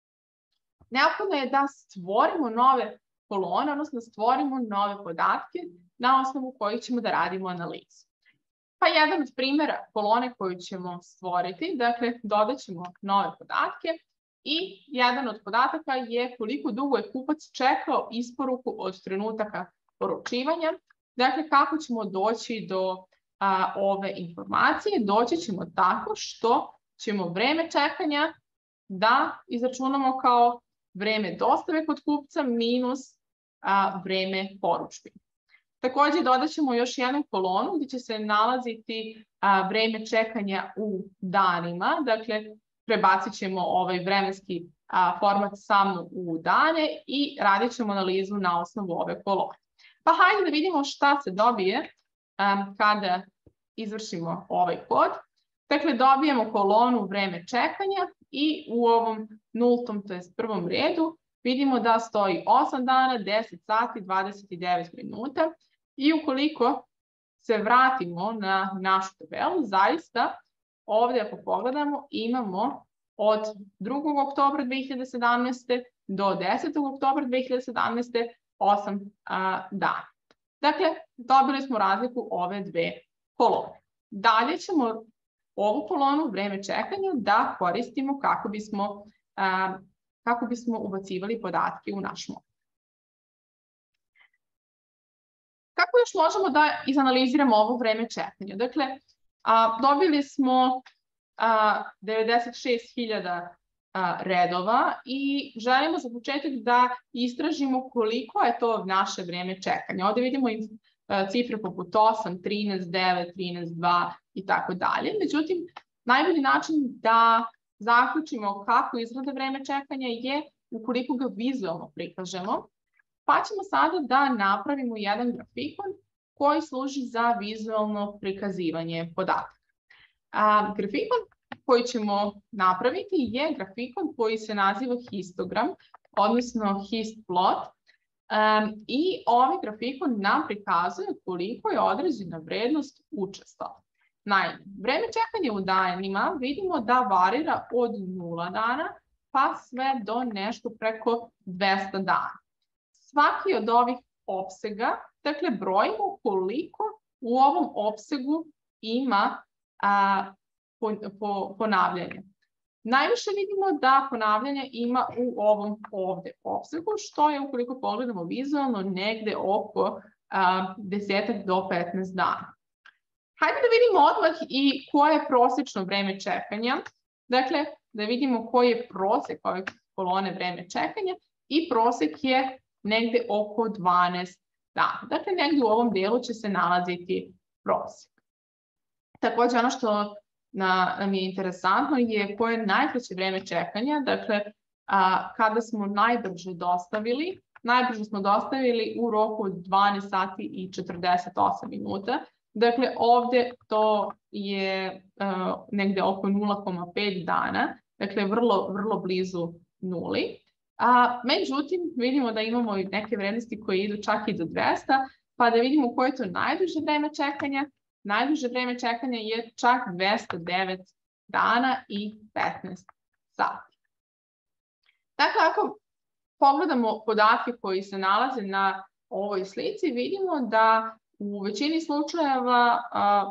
[SPEAKER 2] neophodno je da stvorimo nove kolone, odnosno stvorimo nove podatke na osnovu kojih ćemo da radimo analizu. Pa jedan od primjera kolone koju ćemo stvoriti, dakle dodat ćemo nove podatke i jedan od podataka je koliko dugo je kupac čekao isporuku od trenutaka poručivanja. Dakle, kako ćemo doći do a, ove informacije? Doći ćemo tako što ćemo vreme čekanja da izračunamo kao vreme dostave kod kupca minus a, vreme porudžbine. Također dodat ćemo još jednu kolonu gdje će se nalaziti a, vreme čekanja u danima. Dakle, prebacit ćemo ovaj vremenski a, format samo u dane i radit ćemo analizu na osnovu ove kolone. Pa hajde da vidimo šta se dobije a, kada izvršimo ovaj kod. Dakle, dobijemo kolonu vreme čekanja i u ovom nultom, to jest prvom redu, vidimo da stoji osam dana, deset sati, dvadeset devet minuta. I ukoliko se vratimo na našu tabelu, zaista ovdje ako pogledamo imamo od drugog oktobra dve hiljade sedamnaeste. do desetog oktobra dve hiljade sedamnaeste. osam a, dana. Dakle, dobili smo razliku ove dve kolone. Dalje ćemo ovu kolonu vreme čekanja da koristimo kako bismo, a, kako bismo ubacivali podatke u naš model. Kako još možemo da izanaliziramo ovo vreme čekanja? Dakle, a, dobili smo a, devedeset šest hiljada redova i želimo za početak da istražimo koliko je to naše vreme čekanja. Ovdje vidimo i a, cifre poput osam, trinaest, devet, trinaest, dva i tako dalje. Međutim, najbolji način da zaključimo kako izgleda vreme čekanja je ukoliko ga vizualno prikažemo. Pa ćemo sada da napravimo jedan grafikon koji služi za vizualno prikazivanje podataka. A, grafikon koji ćemo napraviti je grafikon koji se naziva histogram, odnosno histplot. Um, I ovaj grafikon nam prikazuje koliko je određena vrednost učestala. Naime, vreme čekanja u danima vidimo da varira od nula dana pa sve do nešto preko dvesta dana. Svaki od ovih opsega, dakle brojimo koliko u ovom opsegu ima a, po, po, ponavljanje. Najviše vidimo da ponavljanje ima u ovom ovdje opsegu, što je ukoliko pogledamo vizualno negde oko a, deset do petnaest dana. Hajde da vidimo odmah i koje je prosječno vreme čekanja Dakle, da vidimo koji je prosek ove kolone vreme čekanja i prosek je negde oko dvanaest dana. Dakle, negde u ovom delu će se nalaziti prosek. Takođe, ono što nam je interesantno je koje je najkraće vreme čekanja. Dakle, kada smo najbrže dostavili, najbrže smo dostavili u roku od dvanaest sati i četrdeset osam minuta. Dakle, ovde to je negde oko nula zarez pet dana, dakle vrlo, vrlo blizu nuli. A, međutim, vidimo da imamo i neke vrednosti koje idu čak i do dvesta, pa da vidimo koje je to najduže vreme čekanja. Najduže vreme čekanja je čak dvesta devet dana i petnaest sati. Dakle, ako pogledamo podatke koji se nalaze na ovoj slici, vidimo da u većini slučajeva a,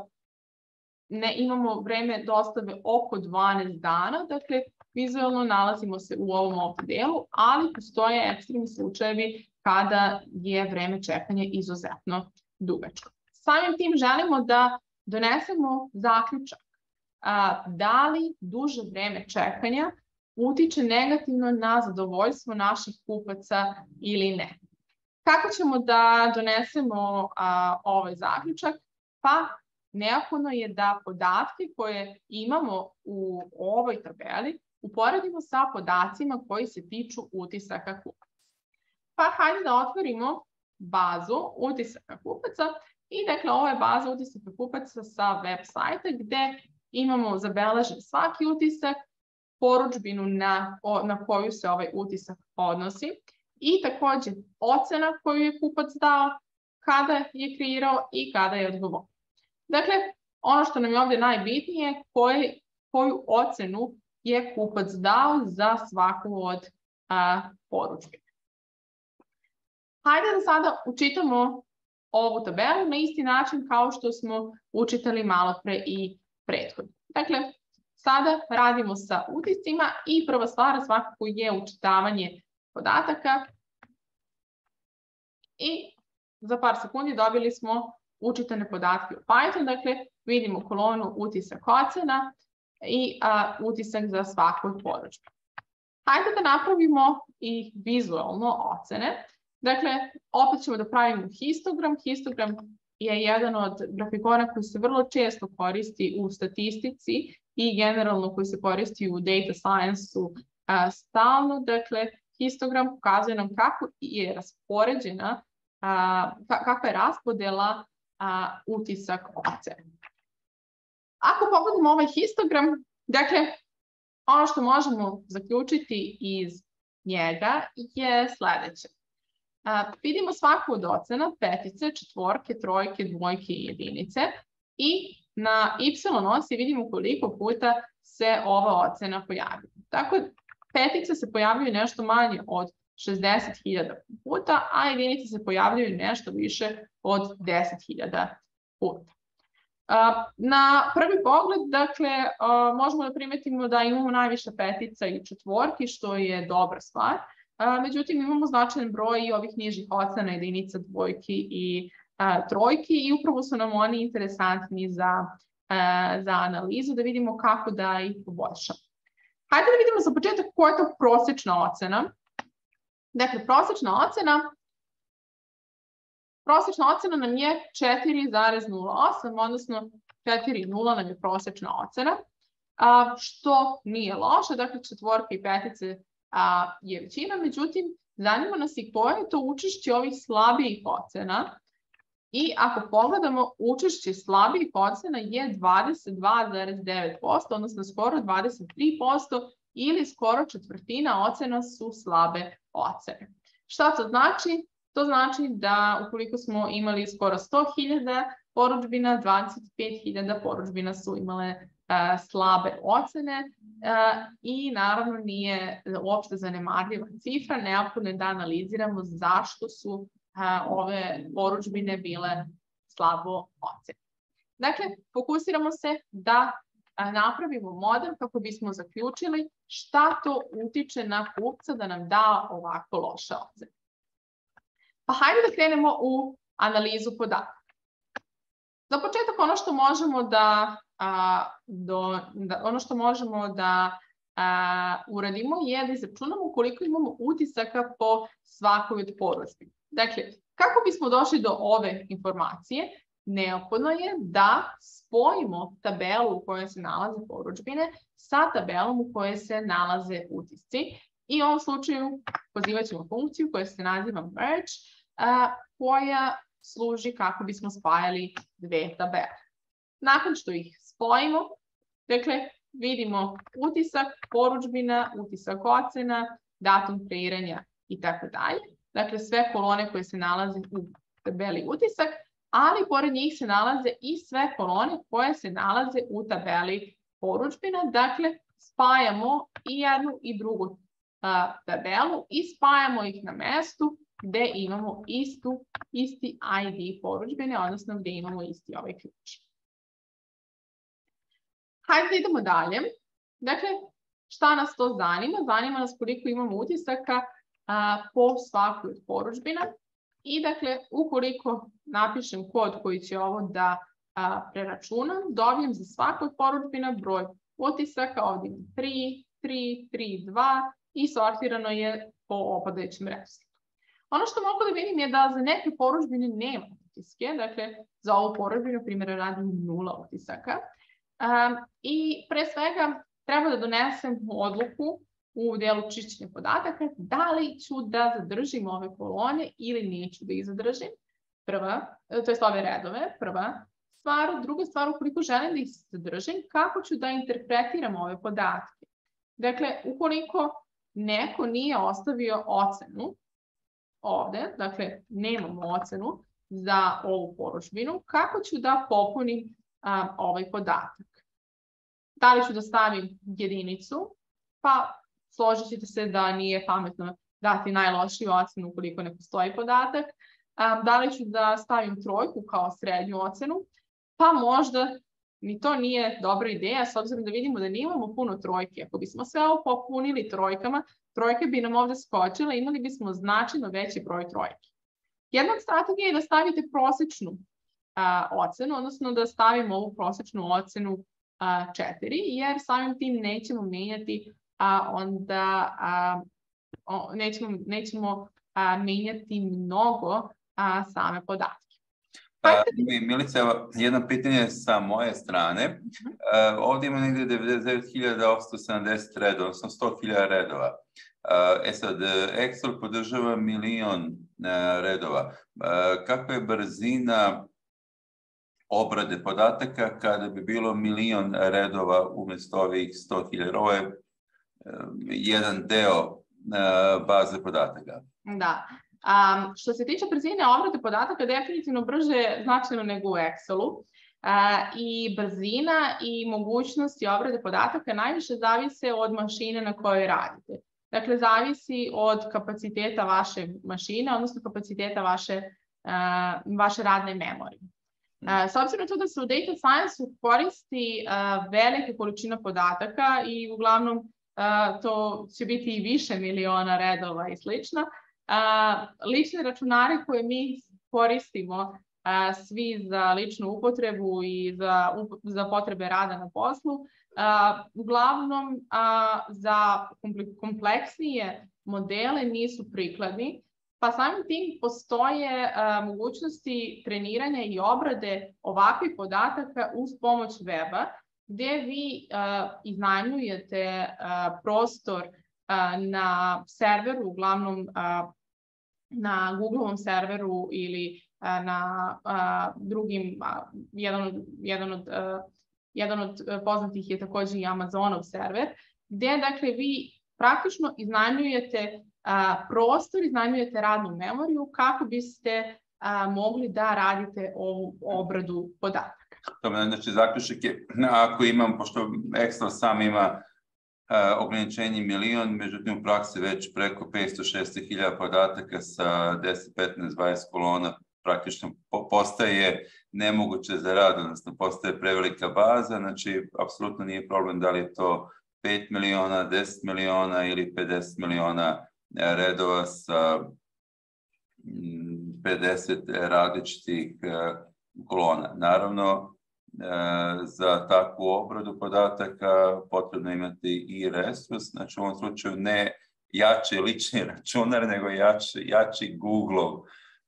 [SPEAKER 2] ne imamo vreme dostave oko dvanaest dana, dakle, vizualno nalazimo se u ovom ovdje delu, ali postoje ekstremni slučajevi kada je vreme čekanja izuzetno dugačko. Samim tim želimo da donesemo zaključak a, da li duže vreme čekanja utiče negativno na zadovoljstvo naših kupaca ili ne. Kako ćemo da donesemo a, ovaj zaključak? Pa neophodno je da podatke koje imamo u ovoj tabeli uporedimo sa podacima koji se tiču utisaka kupaca. Pa hajde da otvorimo bazu utisaka kupaca i dakle ovo je baza utisaka kupaca sa web sajta gde imamo zabeležen svaki utisak, porudžbinu na, na koju se ovaj utisak odnosi i takođe ocena koju je kupac dao, kada je kreirao i kada je odgovorio. Dakle, ono što nam je ovdje najbitnije, koje, koju ocenu je kupac dao za svaku od a, porudžbina. Hajde da sada učitamo ovu tabelu na isti način kao što smo učitali malo pre i prethodno. Dakle, sada radimo sa utiscima i prva stvar svakako je učitavanje podataka i za par sekundi dobili smo učitane podatke u Python, dakle vidimo kolonu utisak ocena i a, utisak za svaku od porudžbi. Hajde da napravimo i vizualno ocene. Dakle, opet ćemo da pravimo histogram. Histogram je jedan od grafikona koji se vrlo često koristi u statistici i generalno koji se koristi u data science-u stalno. Dakle, histogram pokazuje nam kako je raspoređena, a, kakva je raspodela a, utisak ocene. Ako pogledamo ovaj histogram, dakle, ono što možemo zaključiti iz njega je sledeće. A, vidimo svaku od ocena, petice, četvorke, trojke, dvojke i jedinice i na y osi vidimo koliko puta se ova ocena pojavlja. Tako, petice se pojavljaju nešto manje od šezdeset hiljada puta, a jedinice se pojavljaju nešto više od deset hiljada puta. Na prvi pogled, dakle, možemo da primetimo da imamo najviše petica i četvorki, što je dobra stvar. Međutim, imamo značajan broj i ovih nižih ocena, jedinica, dvojki i trojki i upravo su nam oni interesantni za, za analizu, da vidimo kako da ih poboljšamo. Hajde da vidimo za početak koja je to prosečna ocena. Dakle, prosečna ocena Prosečna ocena nam je četiri zarez nula osam, odnosno četiri zarez nula nam je prosečna ocena, a, što nije loše, dakle četvorke i petice a, je većina, međutim, zanima nas i koje je to učešće ovih slabijih ocena i ako pogledamo, učešće slabijih ocena je dvadeset dva zarez devet posto, odnosno skoro dvadeset tri posto ili skoro četvrtina ocena su slabe ocene. Šta to znači? To znači da ukoliko smo imali skoro sto hiljada porudžbina, dvadeset pet hiljada porudžbina su imale uh, slabe ocene uh, i naravno nije uopšte zanemarljiva cifra, neophodno je da analiziramo zašto su uh, ove porudžbine bile slabo ocene. Dakle, fokusiramo se da uh, napravimo model kako bismo zaključili šta to utiče na kupca da nam da ovako loše ocene. Pa hajde da krenemo u analizu podataka. Za početak ono što možemo da, a, do, da, ono što možemo da a, uradimo je da izračunamo koliko imamo utisaka po svakoj od porudžbi. Dakle, kako bismo došli do ove informacije, neophodno je da spojimo tabelu u kojoj se nalaze porudžbine sa tabelom u kojoj se nalaze utisci. I u ovom slučaju pozivat ćemo funkciju koja se naziva merge, a, koja služi kako bismo spajali dve tabele. Nakon što ih spojimo, dakle, vidimo utisak, porudžbina, utisak ocena, datum kreiranja i tako dalje. Dakle, sve kolone koje se nalaze u tabeli utisak, ali pored njih se nalaze i sve kolone koje se nalaze u tabeli porudžbina. Dakle, spajamo i jednu i drugu a, tabelu i spajamo ih na mestu gde imamo istu, isti I D porudžbine, odnosno gde imamo isti ovaj ključ. Hajde da idemo dalje. Dakle, šta nas to zanima? Zanima nas koliko imamo utisaka a, po svakoj od porudžbina. I dakle, ukoliko napišem kod koji će ovo da a, preračunam, dobijem za svaku od porudžbina broj utisaka, ovdje imam tri, tri, tri, dva i sortirano je po opadajućem redosledu. Ono što mogu da vidim je da za neke porudžbine nema utiske, dakle za ovu porudžbinu primjera radim nula utisaka. Um, I pre svega treba da donesem odluku u delu čišćenja podataka da li ću da zadržim ove kolone ili neću da ih zadržim. Prva, to je ove redove, prva stvar. Druga stvar, ukoliko želim da ih zadržim, kako ću da interpretiram ove podatke. Dakle, ukoliko neko nije ostavio ocenu ovde, dakle, nemamo ocenu za ovu porudžbinu, kako ću da popunim a, ovaj podatak? Da li ću da stavim jedinicu? Pa složit ćete se da nije pametno dati najlošiju ocenu ukoliko ne postoji podatak. A, da li ću da stavim trojku kao srednju ocenu? Pa možda ni to nije dobra ideja, s obzirom da vidimo da nemamo puno trojke. Ako bismo sve ovo popunili trojkama, trojke bi nam ovde skočile, imali bismo značajno veći broj trojki. Jedna od strategija je da stavite prosečnu a, ocenu, odnosno da stavimo ovu prosečnu ocenu a, četiri, jer samim tim nećemo menjati a, onda a, o, nećemo, nećemo a, menjati mnogo a, same podatke.
[SPEAKER 1] Milica, jedno pitanje sa moje strane. Uh, ovdje ima negdje devedeset devet hiljada osamsto sedamdeset redova, odnosno sto hiljada redova. Uh, e sad, Excel podržava milion uh, redova. Uh, kakva je brzina obrade podataka kada bi bilo milion redova umjesto ovih sto hiljada? Ovo je uh, jedan deo uh, baze podataka.
[SPEAKER 2] Da. Um, što se tiče brzine obrade podataka, definitivno brže značajno nego u Excelu. Uh, I brzina i mogućnosti obrade podataka najviše zavise od mašine na kojoj radite. Dakle, zavisi od kapaciteta vaše mašine, odnosno kapaciteta vaše, uh, vaše radne memorije. Uh, s obzirom na to da se u data science koristi uh, velike količina podataka i uglavnom uh, to će biti i više miliona redova i slično, Uh, lične računare koje mi koristimo uh, svi za ličnu upotrebu i za, up, za potrebe rada na poslu, uh, uglavnom uh, za kompleksnije modele nisu prikladni, pa samim tim postoje uh, mogućnosti treniranja i obrade ovakvih podataka uz pomoć weba, gdje vi uh, iznajmljujete uh, prostor na serveru, uglavnom na Googleovom serveru ili na drugim, jedan od, jedan od, jedan od poznatih je također i Amazonov server, gdje dakle vi praktično iznajmljujete prostor, iznajmljujete radnu memoriju kako biste mogli da radite ovu obradu podataka.
[SPEAKER 1] Znači, zaključak je, ako imam, pošto Excel sam ima Uh, ograničenje milion, međutim u praksi već preko petsto šezdeset hiljada podataka sa deset, petnaest, dvadeset kolona praktično po postaje nemoguće za rad, odnosno postaje prevelika baza, znači apsolutno nije problem da li je to pet miliona, deset miliona ili pedeset miliona redova sa pedeset različitih uh, kolona. Naravno, za takvu obradu podataka potrebno imati i resurs, znači u ovom slučaju ne jači lični računar, nego jači, jači Google-ov,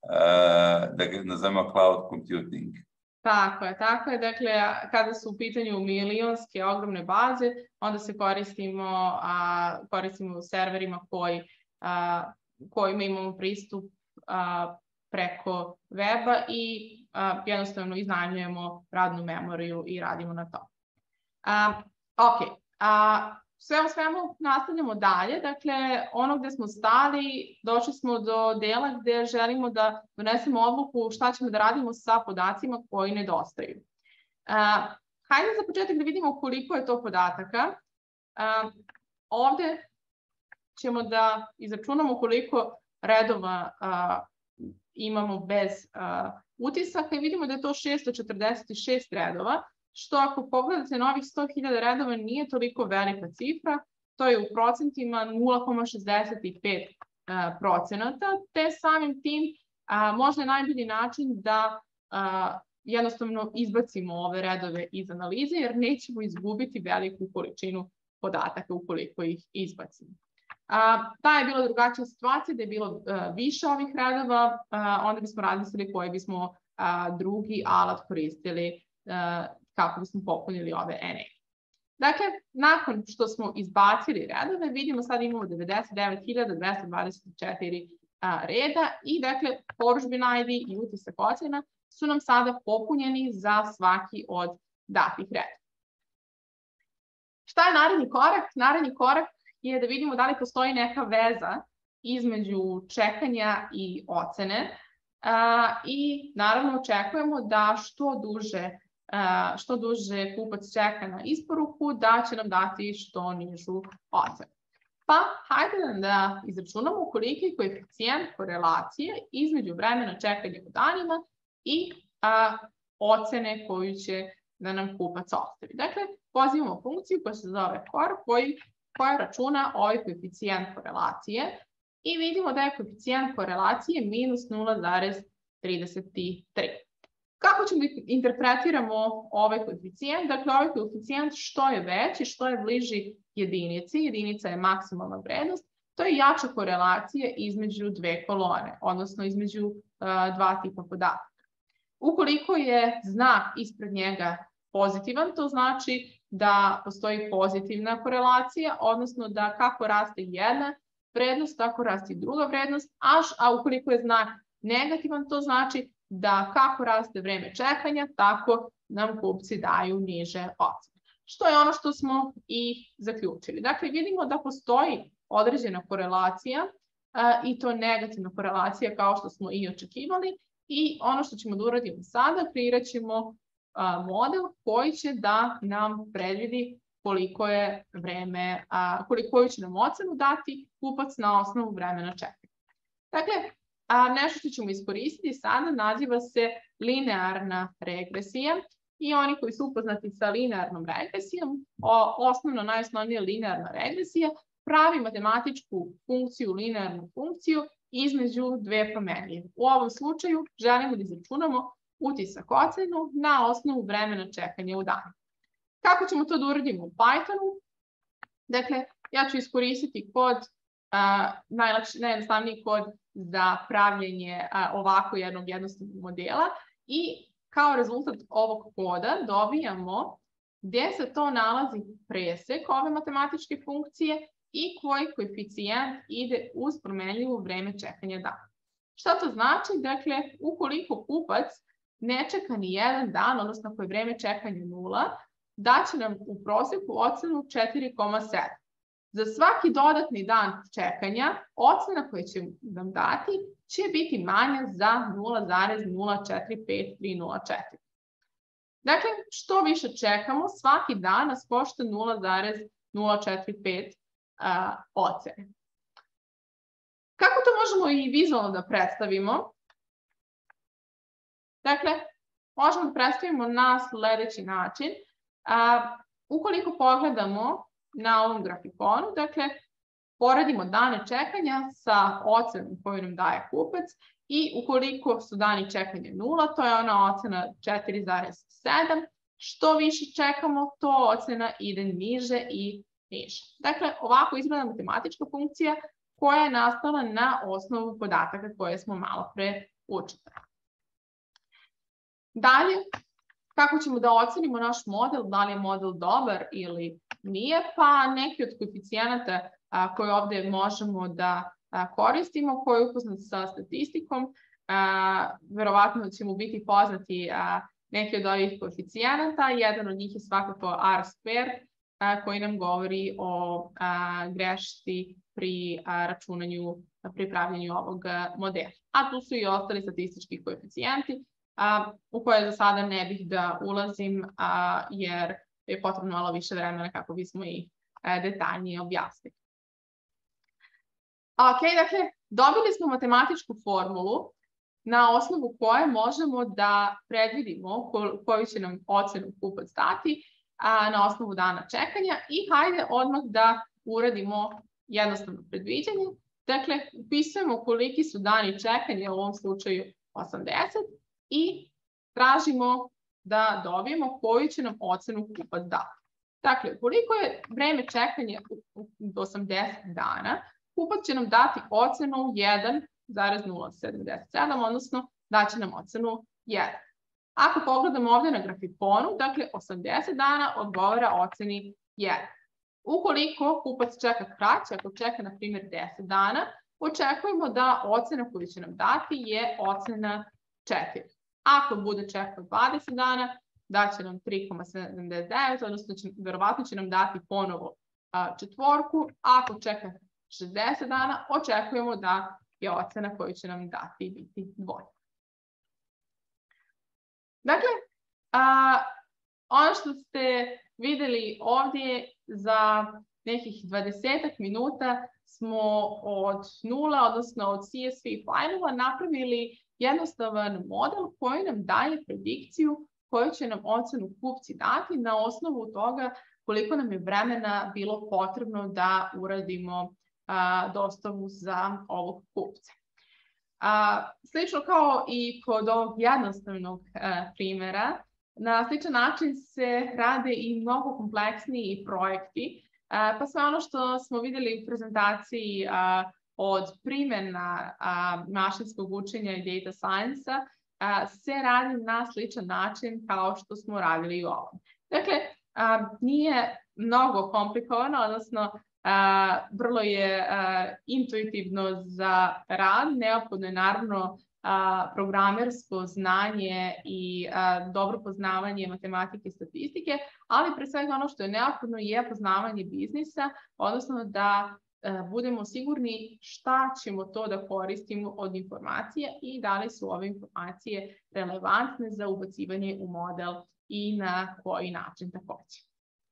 [SPEAKER 1] da ga nazovemo cloud computing.
[SPEAKER 2] Tako je, tako je. Dakle, kada su u pitanju milionske ogromne baze, onda se koristimo, a, koristimo serverima koji, a, kojima imamo pristup a, preko weba i a, jednostavno iznajmljujemo radnu memoriju i radimo na to. A, ok, a, sve u svemu nastavljamo dalje. Dakle, ono gde smo stali, došli smo do dela gde želimo da donesemo odluku šta ćemo da radimo sa podacima koji nedostaju. A, hajde za početak da vidimo koliko je to podataka. A, ovde ćemo da izračunamo koliko redova a, imamo bez a, utisaka i vidimo da je to šesto četrdeset šest redova, što ako pogledate na ovih sto hiljada redova nije toliko velika cifra, to je u procentima nula zarez šezdeset pet procenata, te samim tim a, možda je najbolji način da a, jednostavno izbacimo ove redove iz analize, jer nećemo izgubiti veliku količinu podataka ukoliko ih izbacimo. A, ta je bila drugačija situacija, da je bilo a, više ovih redova, a, onda bismo razmislili koji bismo a, drugi alat koristili a, kako bismo popunili ove N A. Dakle, nakon što smo izbacili redove, vidimo sad imamo devedeset devet hiljada dvesta dvadeset četiri a, reda i dakle, porudžbin I D i utisak ocena su nam sada popunjeni za svaki od datih reda. Šta je naredni korak? Naredni korak je da vidimo da li postoji neka veza između čekanja i ocene a, i naravno očekujemo da što duže, a, što duže kupac čeka na isporuku, da će nam dati što nižu ocenu. Pa hajde da izračunamo koliki je koeficijent korelacije između vremena čekanja u danima i a, ocene koju će da nam kupac ostavi. Dakle, pozivamo funkciju koja se zove core, koji koja računa ovaj koeficijent korelacije i vidimo da je koeficijent korelacije minus nula zarez trideset tri. Kako ćemo da interpretiramo ovaj koeficijent? Dakle, ovaj koeficijent što je veći, što je bliži jedinici, jedinica je maksimalna vrednost, to je jača korelacija između dve kolone, odnosno između uh, dva tipa podataka. Ukoliko je znak ispred njega pozitivan, to znači da postoji pozitivna korelacija, odnosno da kako raste jedna vrednost, tako raste i druga vrednost, a, a ukoliko je znak negativan, to znači da kako raste vreme čekanja, tako nam kupci daju niže ocene. Što je ono što smo i zaključili. Dakle, vidimo da postoji određena korelacija a, i to negativna korelacija kao što smo i očekivali i ono što ćemo da uradimo sada, kreirat ćemo model koji će da nam predvidi koliko je vreme, a, koliko će nam ocenu dati kupac na osnovu vremena čekanja. Dakle, a, nešto što ćemo iskoristiti sada naziva se linearna regresija i oni koji su upoznati sa linearnom regresijom, o, osnovno najosnovnija linearna regresija, pravi matematičku funkciju, linearnu funkciju između dve promenljive. U ovom slučaju želimo da izračunamo utisak ocenu na osnovu vremena čekanja u danu. Kako ćemo to da uradimo u Pythonu? Dakle, ja ću iskoristiti kod, a, najlakši, najjednostavniji kod za pravljenje a, ovako jednog jednostavnog modela i kao rezultat ovog koda dobijamo gdje se to nalazi presek ove matematičke funkcije i koji koeficijent ide uz promenljivo vreme čekanja dana. Šta to znači? Dakle, ukoliko kupac ne čeka ni jedan dan, odnosno ako je vreme čekanja nula, daće nam u proseku ocenu četiri zarez sedam. Za svaki dodatni dan čekanja, ocena koja će nam dati će biti manja za nula zarez nula četiri pet tri nula četiri. Dakle, što više čekamo, svaki dan nas košta nula zarez nula četiri pet uh, ocene. Kako to možemo i vizualno da predstavimo? Dakle, možemo da predstavimo na sledeći način. A, ukoliko pogledamo na ovom grafikonu, dakle, poredimo dane čekanja sa ocenom koju nam daje kupac i ukoliko su dani čekanja nula, to je ona ocena četiri zarez sedam. Što više čekamo, to ocena ide niže i niže. Dakle, ovako izgleda matematička funkcija koja je nastala na osnovu podataka koje smo malo pre učili. Dalje, kako ćemo da ocenimo naš model, da li je model dobar ili nije, pa neki od koeficijenata koje ovde možemo da koristimo, koji je upoznat sa statistikom, verovatno će mu biti poznati neki od ovih koeficijenata. Jedan od njih je svakako R square, koji nam govori o grešci pri računanju, pri pravljenju ovog modela. A tu su i ostali statistički koeficijenti, u koje za sada ne bih da ulazim, jer je potrebno malo više vremena kako bismo ih detaljnije objasnili. Ok, dakle, dobili smo matematičku formulu na osnovu koje možemo da predvidimo koju će nam ocenu kupac dati na osnovu dana čekanja i hajde odmah da uradimo jednostavno predviđanje. Dakle, upisujemo koliki su dani čekanja, u ovom slučaju osamdeset, i tražimo da dobijemo koju će nam ocenu kupac dati. Dakle, koliko je vreme čekanja do osamdeset dana, kupac će nam dati ocenu jedan zarez nula sedamdeset sedam, odnosno daće nam ocenu jedan. Ako pogledamo ovde na grafikonu, dakle osamdeset dana odgovara oceni jedan. Ukoliko kupac čeka kraće, ako čeka na primjer deset dana, očekujemo da ocena koju će nam dati je ocena četiri. Ako bude čekao dvadeset dana, daće nam tri zarez sedamdeset devet, odnosno verovatno će nam dati ponovo četvorku. Ako čeka šezdeset dana, očekujemo da je ocena koju će nam dati biti dvojka. Dakle, a, ono što ste videli ovdje za nekih dvadesetak minuta smo od nula, odnosno od C S V fajlova napravili jednostavan model koji nam daje predikciju koju će nam ocenu kupci dati na osnovu toga koliko nam je vremena bilo potrebno da uradimo a, dostavu za ovog kupca. A, slično kao i kod ovog jednostavnog a, primjera, na sličan način se rade i mnogo kompleksniji projekti, a, pa sve ono što smo vidjeli u prezentaciji a, od primjena a, mašinskog učenja i data science-a se radi na sličan način kao što smo radili i u ovom. Dakle, a, nije mnogo komplikovano, odnosno a, vrlo je a, intuitivno za rad, neophodno je naravno a, programersko znanje i a, dobro poznavanje matematike i statistike, ali pre svega ono što je neophodno je poznavanje biznisa, odnosno da budemo sigurni šta ćemo to da koristimo od informacija i da li su ove informacije relevantne za ubacivanje u model i na koji način takođe.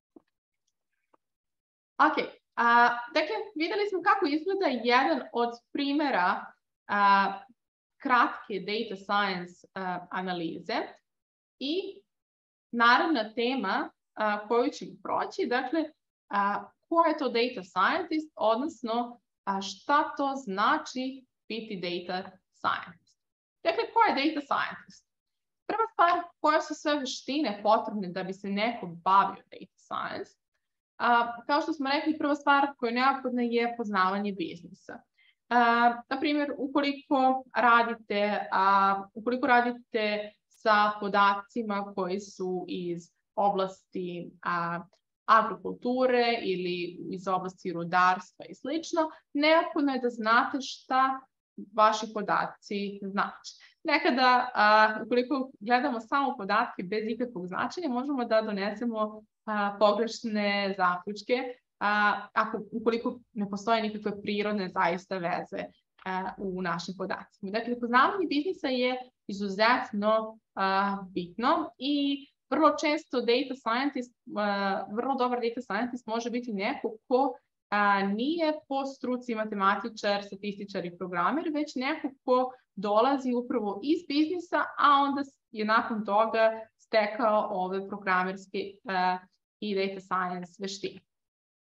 [SPEAKER 2] Ok, a, dakle, videli smo kako izgleda jedan od primjera a, kratke data science a, analize i naravna tema a, koju ćemo proći, dakle, a, ko je to data scientist, odnosno a šta to znači biti data scientist. Dakle, ko je data scientist? Prva stvar, koje su sve veštine potrebne da bi se neko bavio data science? A, kao što smo rekli, prva stvar koja je neophodna je poznavanje biznisa. A, na primjer, ukoliko radite, a, ukoliko radite sa podacima koji su iz oblasti a, agrokulture ili iz oblasti rudarstva i slično, neophodno je da znate šta vaši podaci znači. Nekada, a, ukoliko gledamo samo podatke bez ikakvog značenja, možemo da donesemo a, pogrešne zaključke, a, ako, ukoliko ne postoje nikakve prirodne zaista veze a, u našim podacima. Dakle, poznavanje biznisa je izuzetno a, bitno i vrlo često data scientist, uh, vrlo dobar data scientist može biti neko ko uh, nije po struci matematičar, statističar i programer, već neko ko dolazi upravo iz biznisa, a onda je nakon toga stekao ove programerske uh, i data science veštine.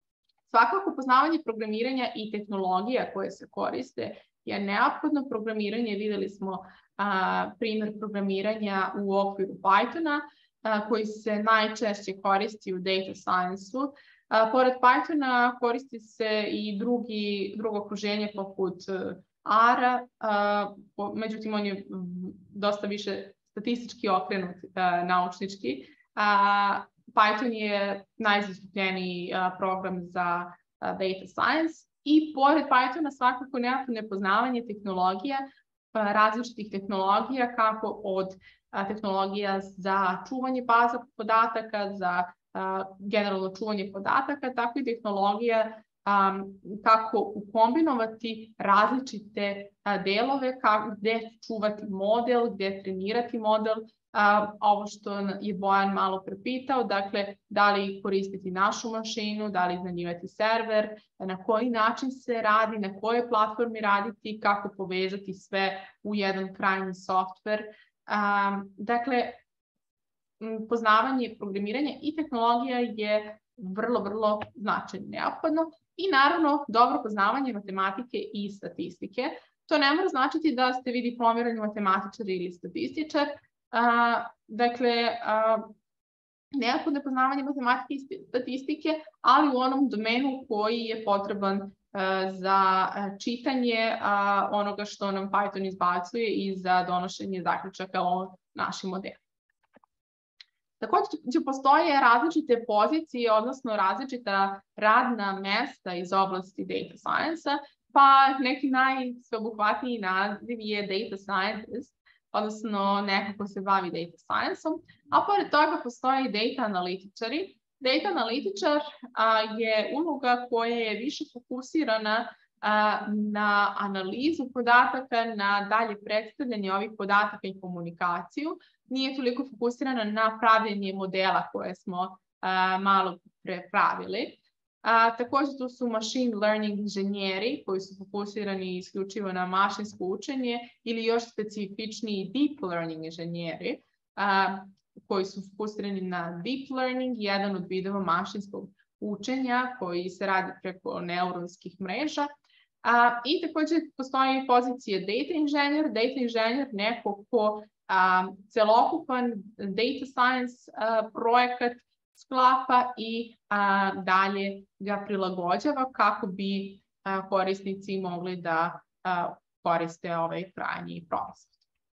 [SPEAKER 2] Svakako poznavanje programiranja i tehnologija koje se koriste je neophodno. Programiranje, videli smo a, primjer programiranja u okviru Pythona, a, koji se najčešće koristi u data science-u. Pored Pythona koristi se i drugi, drugo okruženje poput R-a, međutim on je dosta više statistički okrenut, a, naučnički. A, Python je najzastupljeniji program za data science i pored Pythona svakako neophodno poznavanje tehnologija, različitih tehnologija, kako od tehnologija za čuvanje baza podataka, za generalno čuvanje podataka, tako i tehnologija kako ukombinovati različite delove, gde čuvati model, gde trenirati model. Uh, ovo što je Bojan malo prepitao, dakle, da li koristiti našu mašinu, da li iznajmljivati server, na koji način se radi, na kojoj platformi raditi, kako povezati sve u jedan krajnji softver. Um, dakle, poznavanje programiranja i tehnologija je vrlo, vrlo značajno neophodno i naravno dobro poznavanje matematike i statistike. To ne mora značiti da ste vi diplomirani matematičar ili statističar. Uh, dakle, uh, neophodno poznavanje matematike i statistike, ali u onom domenu koji je potreban uh, za čitanje uh, onoga što nam Python izbacuje i za donošenje zaključaka o našim modelima. Također postoje različite pozicije, odnosno različita radna mesta iz oblasti data science-a, pa neki najsveobuhvatniji naziv je data scientist, odnosno neko ko se bavi data science-om, a pored toga postoje i data analitičari. Data analitičar a, je uloga koja je više fokusirana a, na analizu podataka, na dalje predstavljanje ovih podataka i komunikaciju. Nije toliko fokusirana na pravljenje modela koje smo a, malo prepravili. A, također tu su machine learning inženjeri koji su fokusirani isključivo na mašinsko učenje ili još specifičniji deep learning inženjeri a, koji su fokusirani na deep learning, jedan od vidova mašinskog učenja koji se radi preko neuronskih mreža. A, I također postoji pozicija data inženjer. Data inženjer neko ko a, celokupan data science a, projekat sklapa i a, dalje ga prilagođava kako bi a, korisnici mogli da a, koriste ovaj krajnji proizvod.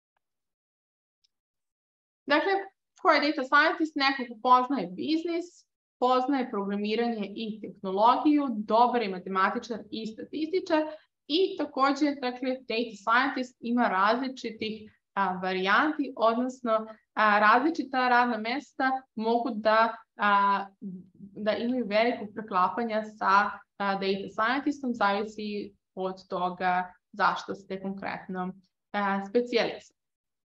[SPEAKER 2] Dakle, ko je data scientist? Neko ko poznaje biznis, poznaje programiranje i tehnologiju, dobar je matematičar i statističar i također, dakle, data scientist ima različitih a, varijanti, odnosno a, različita radna mesta mogu da A, da imaju veliko preklapanja sa a, data scientistom, zavisi od toga zašto ste konkretno specijalist.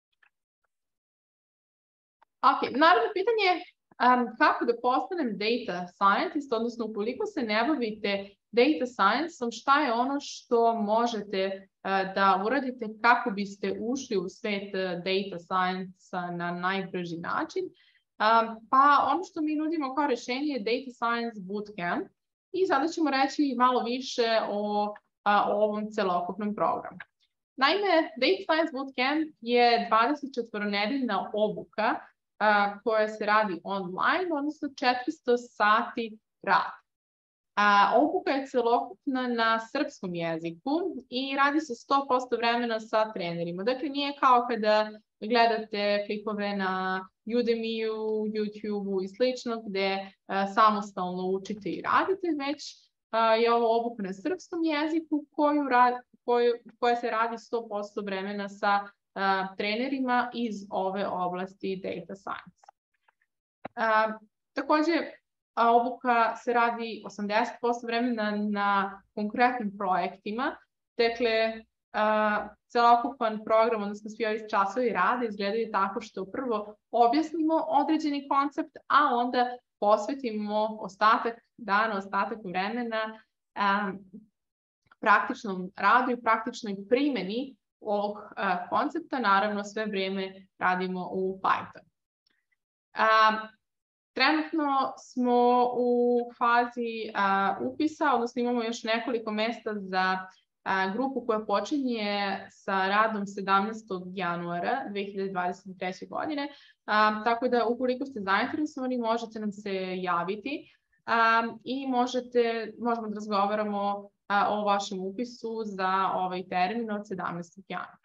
[SPEAKER 2] Ok, naravno pitanje je um, kako da postanem data scientist, odnosno ukoliko se ne bavite data science-om, šta je ono što možete uh, da uradite kako biste ušli u svet uh, data science na najbrži način. Um, pa ono što mi nudimo kao rešenje je Data Science Bootcamp i sada ćemo reći malo više o, a, o ovom celokupnom programu. Naime, Data Science Bootcamp je dvadesetčetvoronedeljna obuka a, koja se radi online, odnosno četiristo sati rada. A, obuka je celokupna na srpskom jeziku i radi se sto posto vremena sa trenerima. Dakle, nije kao kada gledate klipove na Udemy-u, YouTube-u i slično, gde a, samostalno učite i radite, već a, je ovo obuka na srpskom jeziku koju rad, koju, koja se radi sto posto vremena sa a, trenerima iz ove oblasti data science. A, također, a, obuka se radi osamdeset posto vremena na konkretnim projektima, dakle, Uh, celokupan program, odnosno svi ovi časovi rada izgledaju tako što prvo objasnimo određeni koncept, a onda posvetimo ostatak dana, ostatak vremena um, praktičnom radu i praktičnoj primjeni ovog uh, koncepta. Naravno, sve vrijeme radimo u Python. Um, Trenutno smo u fazi a, upisa, odnosno imamo još nekoliko mesta za a, grupu koja počinje sa radom sedamnaestog januara dve hiljade dvadeset treće. godine. A, tako da ukoliko ste zainteresovani možete nam se javiti a, i možete, možemo da razgovaramo a, o vašem upisu za ovaj termin od sedamnaestog januara.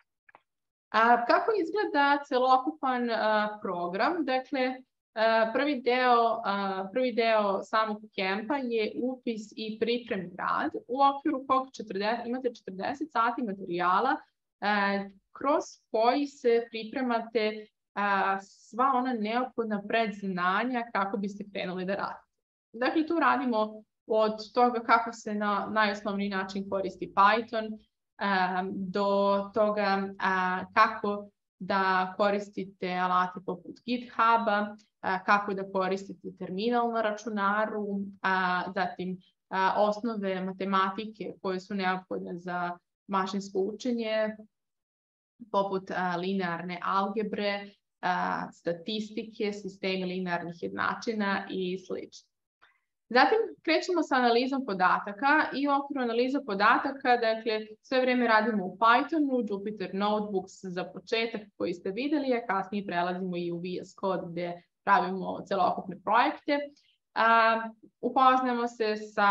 [SPEAKER 2] A, kako izgleda celokupan a, program? Dakle, a, prvi, deo, a, prvi deo samog kempa je upis i pripremni rad, u okviru kog četrdeset, imate četrdeset sati materijala a, kroz koji se pripremate a, sva ona neophodna predznanja kako biste krenuli da radite. Dakle, tu radimo od toga kako se na najosnovniji način koristi Python, Um, do toga uh, kako da koristite alate poput GitHuba, uh, kako da koristite terminal na računaru, uh, zatim uh, osnove matematike koje su neophodne za mašinsko učenje, poput uh, linearne algebre, uh, statistike, sistemi linearnih jednačina i slično. Zatim krećemo sa analizom podataka i u okviru analiza podataka, dakle, sve vrijeme radimo u Pythonu, Jupyter Notebooks za početak koji ste vidjeli, a kasnije prelazimo i u V S Code gdje pravimo celokupne projekte. Uh, upoznamo se sa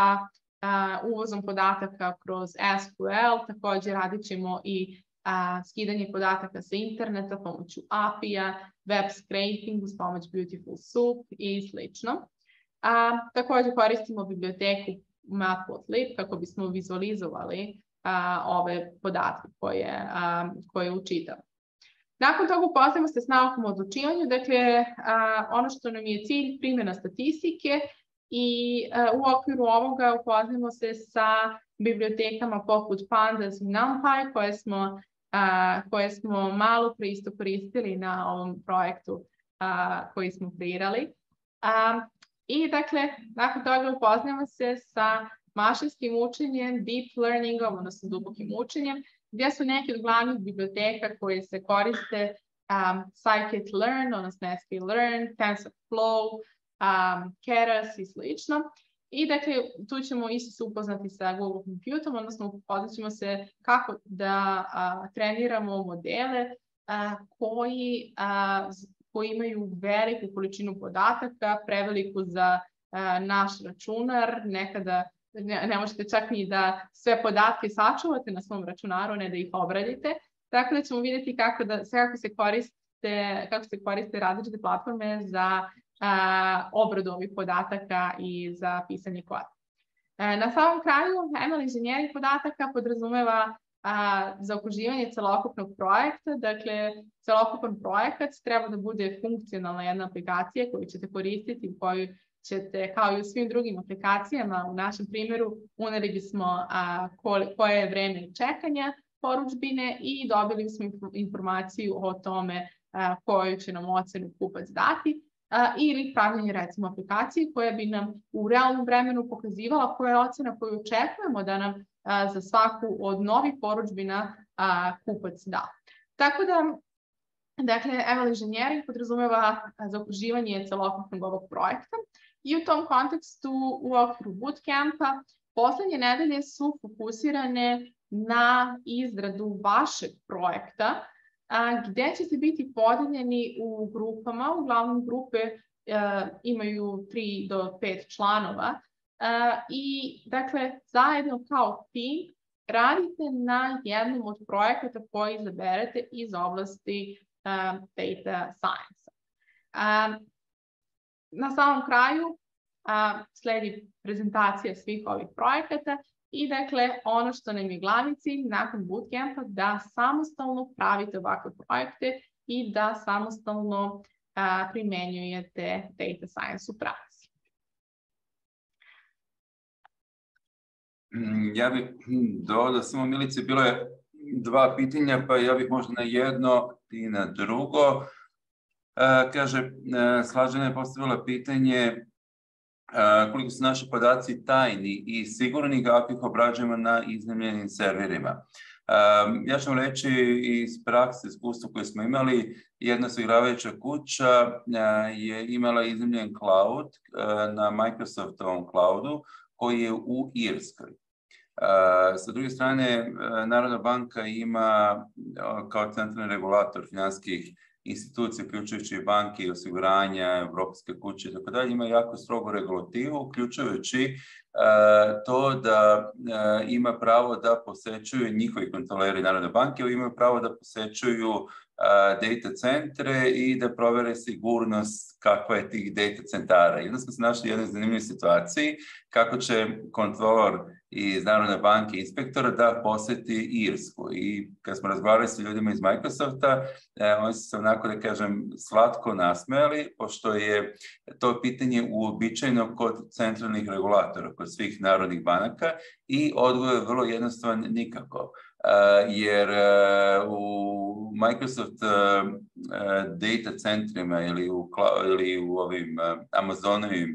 [SPEAKER 2] uh, uvozom podataka kroz S Q L, također radit ćemo i uh, skidanje podataka sa interneta pomoću A P I-a, web scraping uz pomoć Beautiful Soup i slično. A, također koristimo biblioteku Matplotlib kako bismo vizualizovali a, ove podatke koje, a, koje učitamo. Nakon toga upoznajemo se s naukom o odlučivanju, dakle a, ono što nam je cilj primjena statistike i a, u okviru ovoga upoznajemo se sa bibliotekama poput Pandas i NumPy koje smo, a, koje smo malo pre isto koristili na ovom projektu a, koji smo kreirali. A, I dakle, nakon toga upoznajemo se sa mašinskim učenjem, deep learningom, odnosno dubokim učenjem, gdje su neke od glavnih biblioteka koje se koriste um, scikit-learn, odnosno sklearn, TensorFlow, um, Keras i slično. I dakle, tu ćemo isto se upoznati sa Google Computom, odnosno upoznat ćemo se kako da a, treniramo modele a, koji a, koji imaju veliku količinu podataka, preveliku za uh, naš računar, nekada ne, ne možete čak ni da sve podatke sačuvate na svom računaru, ne da ih obradite. Tako da ćemo vidjeti kako, da, kako, se, koriste, kako se koriste različite platforme za uh, obradu ovih podataka i za pisanje koda. Uh, na samom kraju, M L inženjering podataka podrazumeva a, zaokruživanje celokupnog projekta. Dakle, celokupan projekat treba da bude funkcionalna jedna aplikacija koju ćete koristiti, u koju ćete, kao i u svim drugim aplikacijama, u našem primjeru, uneli bismo a, koje je vreme čekanja porudžbine i dobili smo informaciju o tome a, koju će nam ocenu kupac dati. A, ili pravljanje recimo aplikacije koja bi nam u realnom vremenu pokazivala koja je ocena koju očekujemo da nam a, za svaku od novih porudžbina a, kupac da. Tako da, dakle, M L inženjering podrazumeva zaokruživanje celokupnog ovog projekta i u tom kontekstu u okviru bootcampa poslednje nedelje su fokusirane na izradu vašeg projekta, a, gdje ćete biti podeljeni u grupama. Uglavnom grupe a, imaju tri do pet članova a, i dakle zajedno kao tim radite na jednom od projekata koji izaberete iz oblasti a, data science. A, na samom kraju a, sledi prezentacija svih ovih projekata. I dakle, ono što nam je glavni cilj nakon bootcampa, da samostalno pravite ovakve projekte i da samostalno a, primenjujete data science u praksi.
[SPEAKER 1] Ja bih dodao samo, Milice, bilo je dva pitanja, pa ja bih možda na jedno i na drugo. A, kaže, Slađana je postavila pitanje Uh, koliko su naši podaci tajni i sigurni kako ih obrađujemo na iznajmljenim serverima. Ja ću vam reći iz prakse, iskustva koje smo imali, jedna osiguravajuća kuća je imala izemljen cloud na Microsoftovom cloudu koji je u Irskoj. Sa druge strane, Narodna banka ima kao centralni regulator financijskih institucije, uključujući banke i osiguranja, evropske kuće i tako dalje, ima jako strogu regulativu, uključujući to da ima pravo da posećuju njihovi kontroleri Narodne banke, imaju pravo da posećuju data centre i da provere sigurnost kakva je tih data centara. I onda smo se našli u jednoj zanimljivoj situaciji kako će kontrolor iz Narodne banke inspektora da poseti Irsku. I kad smo razgovarali sa ljudima iz Microsofta, oni su se onako, da kažem, slatko nasmejali, pošto je to pitanje uobičajeno kod centralnih regulatora, kod svih narodnih banaka, i odgovor je vrlo jednostavan: nikako. Jer u Microsoft data centrima ili u, ili u ovim Amazonovim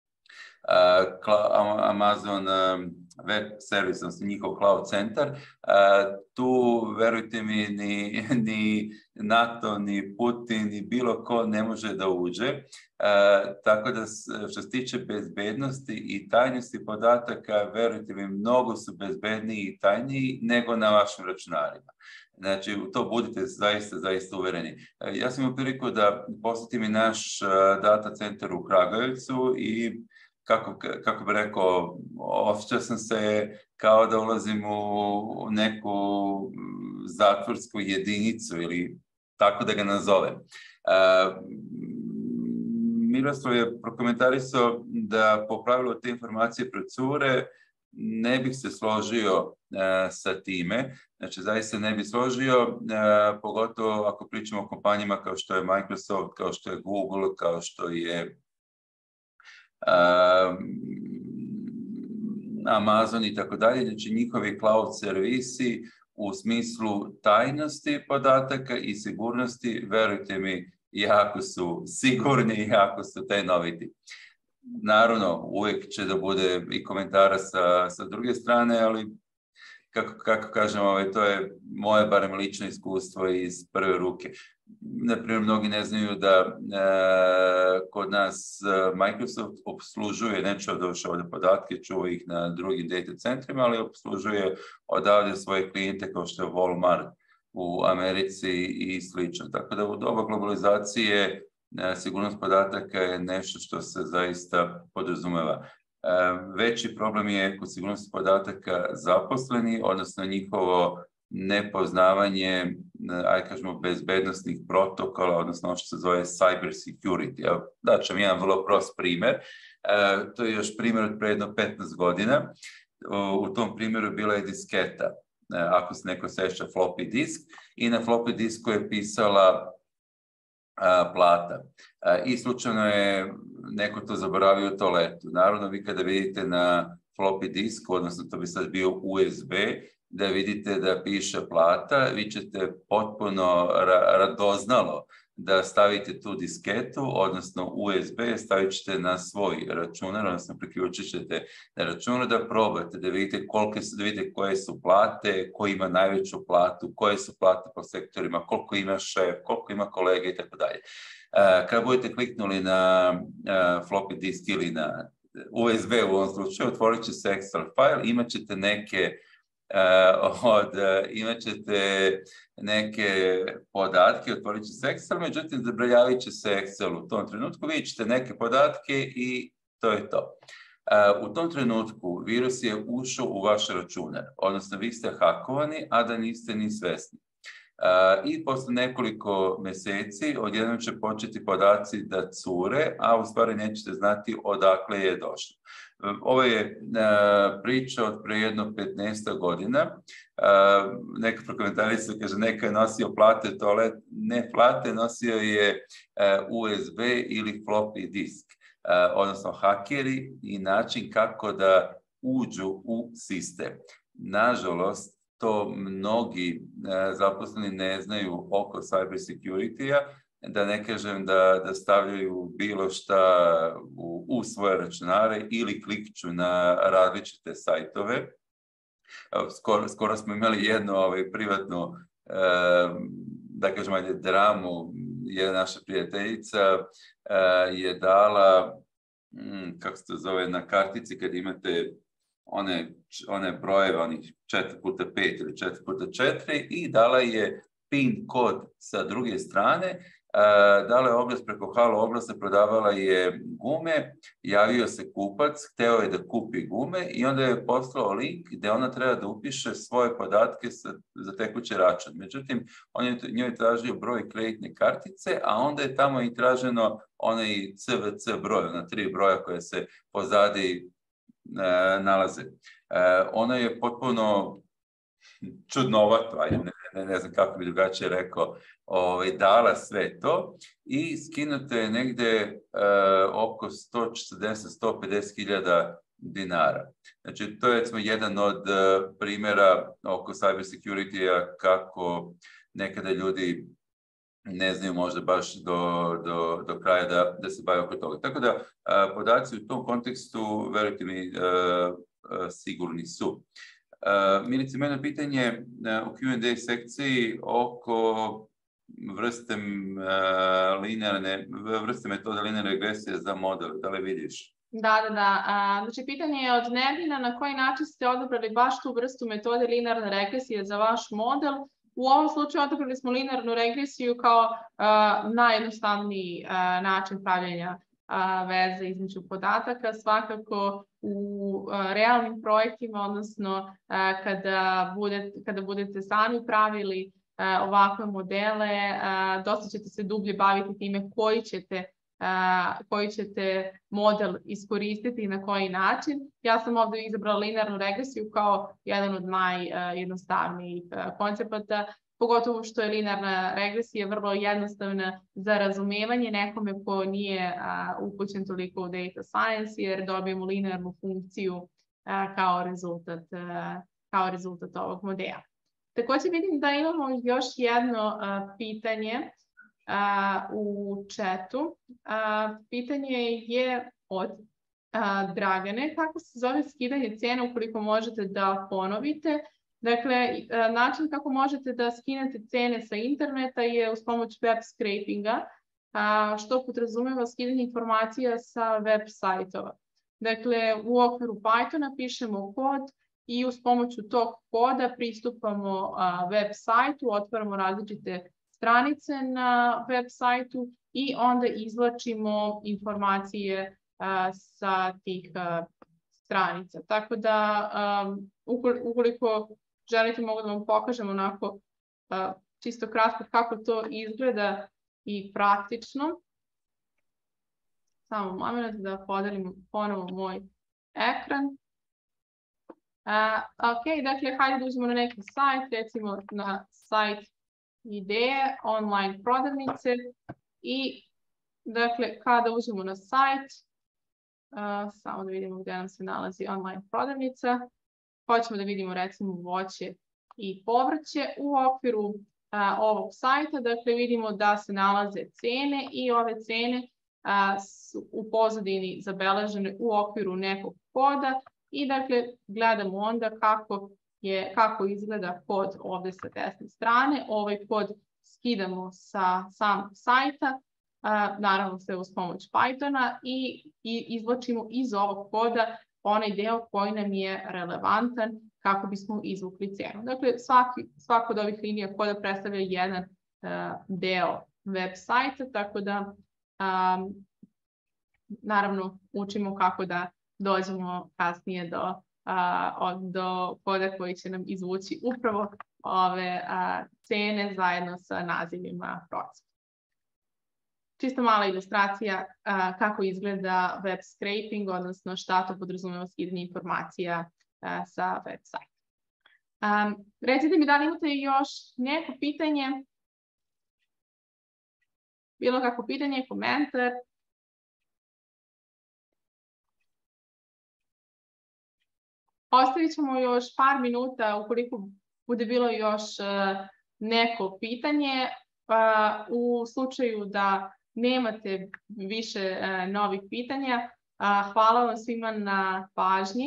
[SPEAKER 1] Amazon web servis, odnosno njihov cloud centar, tu, verujte mi, ni, ni NATO, ni Putin, ni bilo ko ne može da uđe. Tako da, što se tiče bezbednosti i tajnosti podataka, verujte mi, mnogo su bezbedniji i tajniji nego na vašim računarima. Znači, u to budite zaista, zaista uvereni. Ja sam imao priliku da posjetim i naš data centar u Kragujevcu i Kako, kako bi rekao, osjećao sam se kao da ulazim u neku zatvorsku jedinicu ili tako da ga nazovem. Uh, Miroslav je prokomentarisao da po pravilu te informacije procure. Ne bih se složio uh, sa time, znači zaista ne bih složio, uh, pogotovo ako pričamo o kompanijama kao što je Microsoft, kao što je Google, kao što je Uh, Amazon i tako dalje, znači njihovi cloud servisi u smislu tajnosti podataka i sigurnosti, verujte mi, jako su sigurni i jako su tajnoviti. Naravno, uvijek će da bude i komentara sa, sa druge strane, ali kako, kako kažem, ovaj, to je moje barem lično iskustvo iz prve ruke. Naprimjer, mnogi ne znaju da e, kod nas Microsoft obslužuje, neću došao ovdje podatke, čuva ih na drugim data centrima, ali obslužuje odavde svoje klijente kao što je Walmart u Americi i slično. Tako da u doba globalizacije e, sigurnost podataka je nešto što se zaista podrazumeva. E, veći problem je kod sigurnosti podataka zaposleni, odnosno njihovo nepoznavanje, aj kažemo, bezbednostnih protokola, odnosno ono što se zove cyber security. Ja daću vam jedan vrlo prost primjer. E, to je još primjer od pre jedno petnaest godina. U, u tom primjeru bila je disketa. E, ako se neko seća, floppy disk, i na floppy disku je pisala a, plata. A, I slučajno je neko to zaboravio u toaletu. Naravno, vi kada vidite na floppy disku, odnosno to bi sad bio U S B, da vidite da piše plata, vi ćete potpuno ra radoznalo da stavite tu disketu, odnosno U S B, stavit ćete na svoj računar, odnosno priključit ćete na računar da probate, da vidite, kolike su, da vidite koje su plate, ko ima najveću platu, koje su plate po sektorima, koliko ima šef, koliko ima kolege i tako dalje. Kad budete kliknuli na uh, floppy disk ili na U S B u ovom slučaju, otvorit će se Excel file, imat ćete neke Uh, od, uh, imat ćete neke podatke, otvorit će se Excel, međutim zabrljavit će se Excel u tom trenutku, vidjet ćete neke podatke i to je to. Uh, u tom trenutku virus je ušao u vaš računar, odnosno vi ste hakovani, a da niste ni svesni. Uh, I posle nekoliko meseci odjednom će početi podaci da cure, a u stvari nećete znati odakle je došlo. Ovo je uh, priča od pre jedno petnaest godina. Uh, neka prokomentarica kaže, neka je nosio plate toalet, ne plate, nosio je uh, U S B ili floppy disk, uh, odnosno hakeri i način kako da uđu u sistem. Nažalost, to mnogi uh, zaposleni ne znaju oko cyber security-a, da ne kažem da, da stavljaju bilo šta u, u svoje računare ili klikću na različite sajtove skoro, skoro smo imali jednu ovaj, privatnu uh, da kažem, ajde, dramu. Jedna naša prijateljica uh, je dala, mm, kako se to zove, na kartici kad imate one, one brojeve, onih četiri puta pet ili četiri puta četiri i dala je pin kod sa druge strane. Uh, dala je oglas preko halo oglasa, prodavala je gume, javio se kupac, hteo je da kupi gume i onda je poslao link gde ona treba da upiše svoje podatke sa, za tekući račun. Međutim, on je njoj tražio broj kreditne kartice, a onda je tamo i traženo onaj C V C broj, ona tri broja koje se pozadi uh, nalaze. Uh, ona je potpuno čudnovato, ajde, ne, ne, ne znam kako bi drugačije rekao, ovaj, dala sve to i skinuto je negde uh, oko sto četrdeset do sto pedeset hiljada dinara. Znači, to je recimo jedan od uh, primjera oko cyber security-a kako nekada ljudi ne znaju možda baš do, do, do kraja da, da se bave oko toga. Tako da, uh, podaci u tom kontekstu, verujte mi, uh, uh, sigurni su. Uh, Milice, mene pitanje uh, u Q and A sekciji oko vrste uh, linearne, vrste metode linearne regresije za model. Da li vidiš?
[SPEAKER 2] Da, da, da. A, znači, pitanje je od Nebina na koji način ste odabrali baš tu vrstu metode linearne regresije za vaš model. U ovom slučaju odabrali smo linearnu regresiju kao uh, najjednostavniji uh, način pravljenja uh, veze između podataka. Svakako u uh, realnim projektima, odnosno uh, kada, budete, kada budete sami pravili uh, ovakve modele, uh, dosta ćete se dublje baviti time koji ćete Uh, koji ćete model iskoristiti i na koji način. Ja sam ovdje izabrala linearnu regresiju kao jedan od najjednostavnijih uh, koncepata, pogotovo što je linearna regresija vrlo jednostavna za razumevanje nekome ko nije uh, upućen toliko u data science, jer dobijemo linearnu funkciju uh, kao rezultat, uh, kao rezultat ovog modela. Također vidim da imamo još jedno uh, pitanje Uh, u chatu. Uh, pitanje je od uh, Dragane. Kako se zove skidanje cena ukoliko možete da ponovite? Dakle, uh, način kako možete da skinete cene sa interneta je uz pomoć web scrapinga, uh, što podrazumeva skidanje informacija sa web sajtova. Dakle, u okviru Pythona pišemo kod i uz pomoću tog koda pristupamo uh, web sajtu, otvaramo različite stranice na web sajtu i onda izvlačimo informacije uh, sa tih uh, stranica. Tako da, um, ukoliko želite, mogu da vam pokažem onako uh, čisto kratko kako to izgleda i praktično. Samo moment da podelim ponovo moj ekran. Uh, ok, dakle, hajde da uđemo na neki sajt, recimo na sajt ideje, online prodavnice i dakle kada uđemo na sajt, uh, samo da vidimo gdje nam se nalazi online prodavnica, hoćemo da vidimo recimo voće i povrće u okviru uh, ovog sajta, dakle vidimo da se nalaze cene i ove cene uh, su u pozadini zabeležene u okviru nekog koda i dakle gledamo onda kako je kako izgleda kod ovdje sa desne strane. Ovaj kod skidamo sa sam sajta, a, naravno sve uz pomoć Pythona i, i izvlačimo iz ovog koda onaj deo koji nam je relevantan kako bismo izvukli cenu. Dakle, svaki, svako od ovih linija koda predstavlja jedan a, deo web sajta, tako da a, naravno učimo kako da dođemo kasnije do Uh, do koda koji će nam izvući upravo ove uh, cene zajedno sa nazivima proizvoda. Čisto mala ilustracija uh, kako izgleda web scraping, odnosno šta to podrazumeva skidanje informacija uh, sa web sajta. Um, recite mi da li imate još neko pitanje, bilo kako pitanje, komentar. Ostavit ćemo još par minuta ukoliko bude bilo još uh, neko pitanje. Uh, u slučaju da nemate više uh, novih pitanja, uh, hvala vam svima na pažnji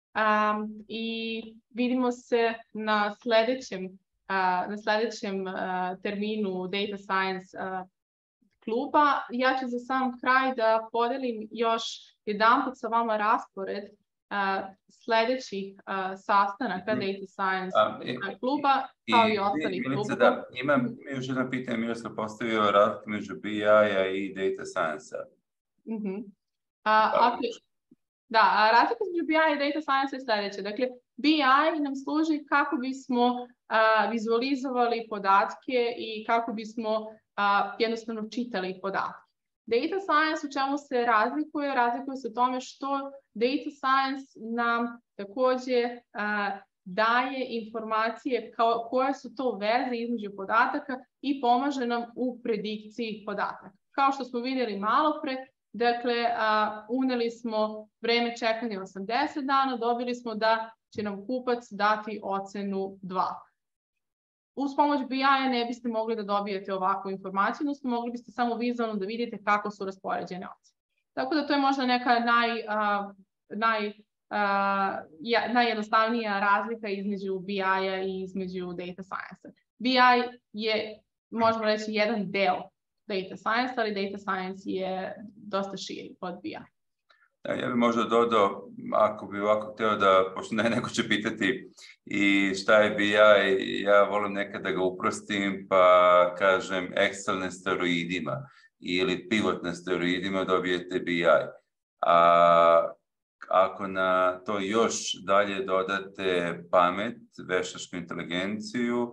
[SPEAKER 2] Um, I vidimo se na sledećem, uh, na sledećem uh, terminu Data Science uh, kluba. Ja ću za sam kraj da podelim još jedanput sa vama raspored uh, sledećih uh, sastanaka mm. Data Science um, i, kluba, kao i, i ostalih klubova.
[SPEAKER 1] Da, imam, imam još jedno pitanje, Miroslav postavio razliku među B I-a i Data Science-a.
[SPEAKER 2] Mm -hmm. uh, okay. Da, razlika između B I i Data Science je sledeće. Dakle, B I nam služi kako bismo uh, vizualizovali podatke i kako bismo uh, jednostavno čitali podatke. Data Science u čemu se razlikuje? Razlikuje se u tome što Data Science nam takođe uh, daje informacije kao, koje su to veze između podataka i pomaže nam u predikciji podataka. Kao što smo vidjeli malo pre, dakle, a, uneli smo vreme čekanja osamdeset dana, dobili smo da će nam kupac dati ocenu dva. Uz pomoć B I-a ne biste mogli da dobijete ovakvu informaciju, odnosno mogli biste samo vizualno da vidite kako su raspoređene ocene. Tako da to je možda neka naj, a, naj, a, ja, najjednostavnija razlika između B I-a i između Data Science-a. B I je, možemo reći, jedan deo Data Science, ali Data Science je dosta širi od B I.
[SPEAKER 1] Da, ja bih možda dodao, ako bi ovako hteo da, pošto ne, neko će pitati i šta je B I, ja volim nekad da ga uprostim, pa kažem Excel na steroidima ili pivot na steroidima dobijete B I. A ako na to još dalje dodate pamet, veštačku inteligenciju,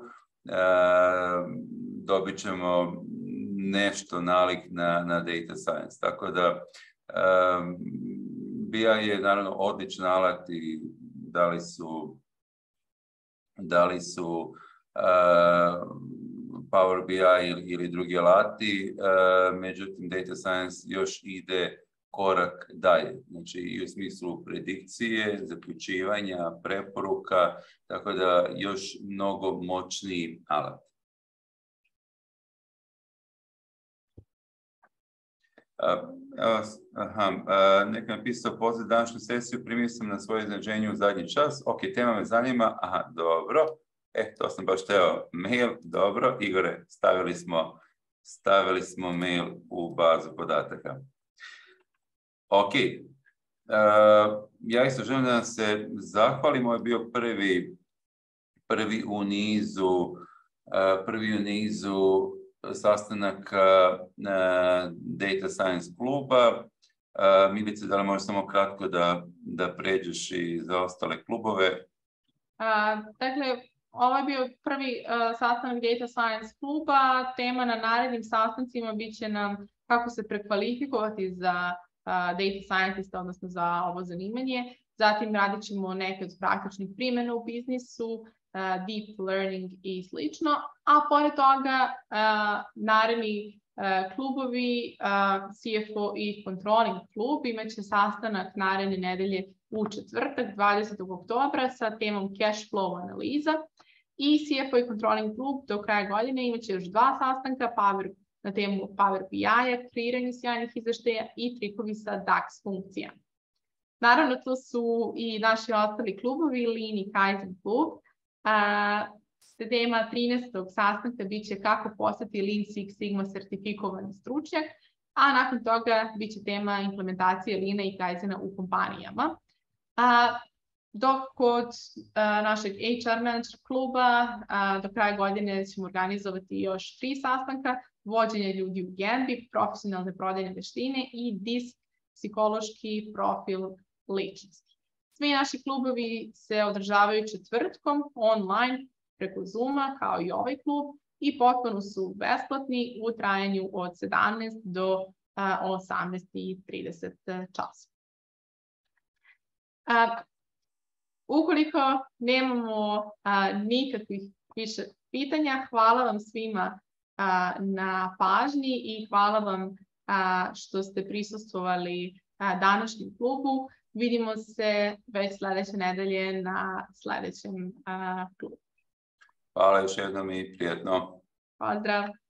[SPEAKER 1] dobit ćemo nešto nalik na, na Data Science. Tako da um, B I je naravno odličan alat i da li su, da li su uh, Power B I ili, ili drugi alati, uh, međutim Data Science još ide korak dalje. Znači i u smislu predikcije, zaključivanja, preporuka, tako da još mnogo moćniji alat. Uh, aha, uh, neko je napisao pozdrav današnju sesiju, primio sam na svoje iznenađenje u zadnji čas. Ok, tema me zanima. Aha, dobro. E, to sam baš teo mail. Dobro, Igore, stavili smo, stavili smo mail u bazu podataka. Ok. Uh, ja isto želim da se zahvalim. Ovo je bio prvi, prvi u nizu, uh, prvi u nizu sastanak Data Science kluba. Milice, da li možeš samo kratko da, da pređeš i za ostale klubove?
[SPEAKER 2] A, dakle, ovo je bio prvi uh, sastanak Data Science kluba. Tema na narednim sastancima bit će nam kako se prekvalifikovati za uh, Data Scientista, odnosno za ovo zanimanje. Zatim radit ćemo neke od praktičnih primjena u biznisu, Uh, deep learning i slično, a pored toga uh, naredni uh, klubovi, uh, C F O i Controlling klub imaće sastanak naredne nedelje u četvrtak, dvadesetog oktobra sa temom cash flow analiza i C F O i Controlling klub do kraja godine imaće još dva sastanka power, na temu Power B I-a, kreiranju sjajnih izveštaja i trikovi sa DAX funkcija. Naravno, to su i naši ostali klubovi, Lean i Kaizen klub. Uh, tema trinaestog sastanka bit će kako postati Lean Six Sigma sertifikovani stručnjak, a nakon toga bit će tema implementacije Leana i Kaizena u kompanijama. Uh, dok kod uh, našeg H R Manager kluba uh, do kraja godine ćemo organizovati još tri sastanka, vođenje ljudi u Genbi, profesionalne prodajne veštine i D I S C, psihološki profil ličnosti. Svi naši klubovi se održavaju četvrtkom online preko Zooma kao i ovaj klub i potpuno su besplatni u trajanju od sedamnaest do osamnaest i trideset časova. Ukoliko nemamo a, nikakvih više pitanja, hvala vam svima a, na pažnji i hvala vam a, što ste prisustvovali a, današnjem klubu. Vidimo se već sledeće nedelje na sledećem a, klubu.
[SPEAKER 1] Hvala još jednom i prijetno.
[SPEAKER 2] Pozdrav!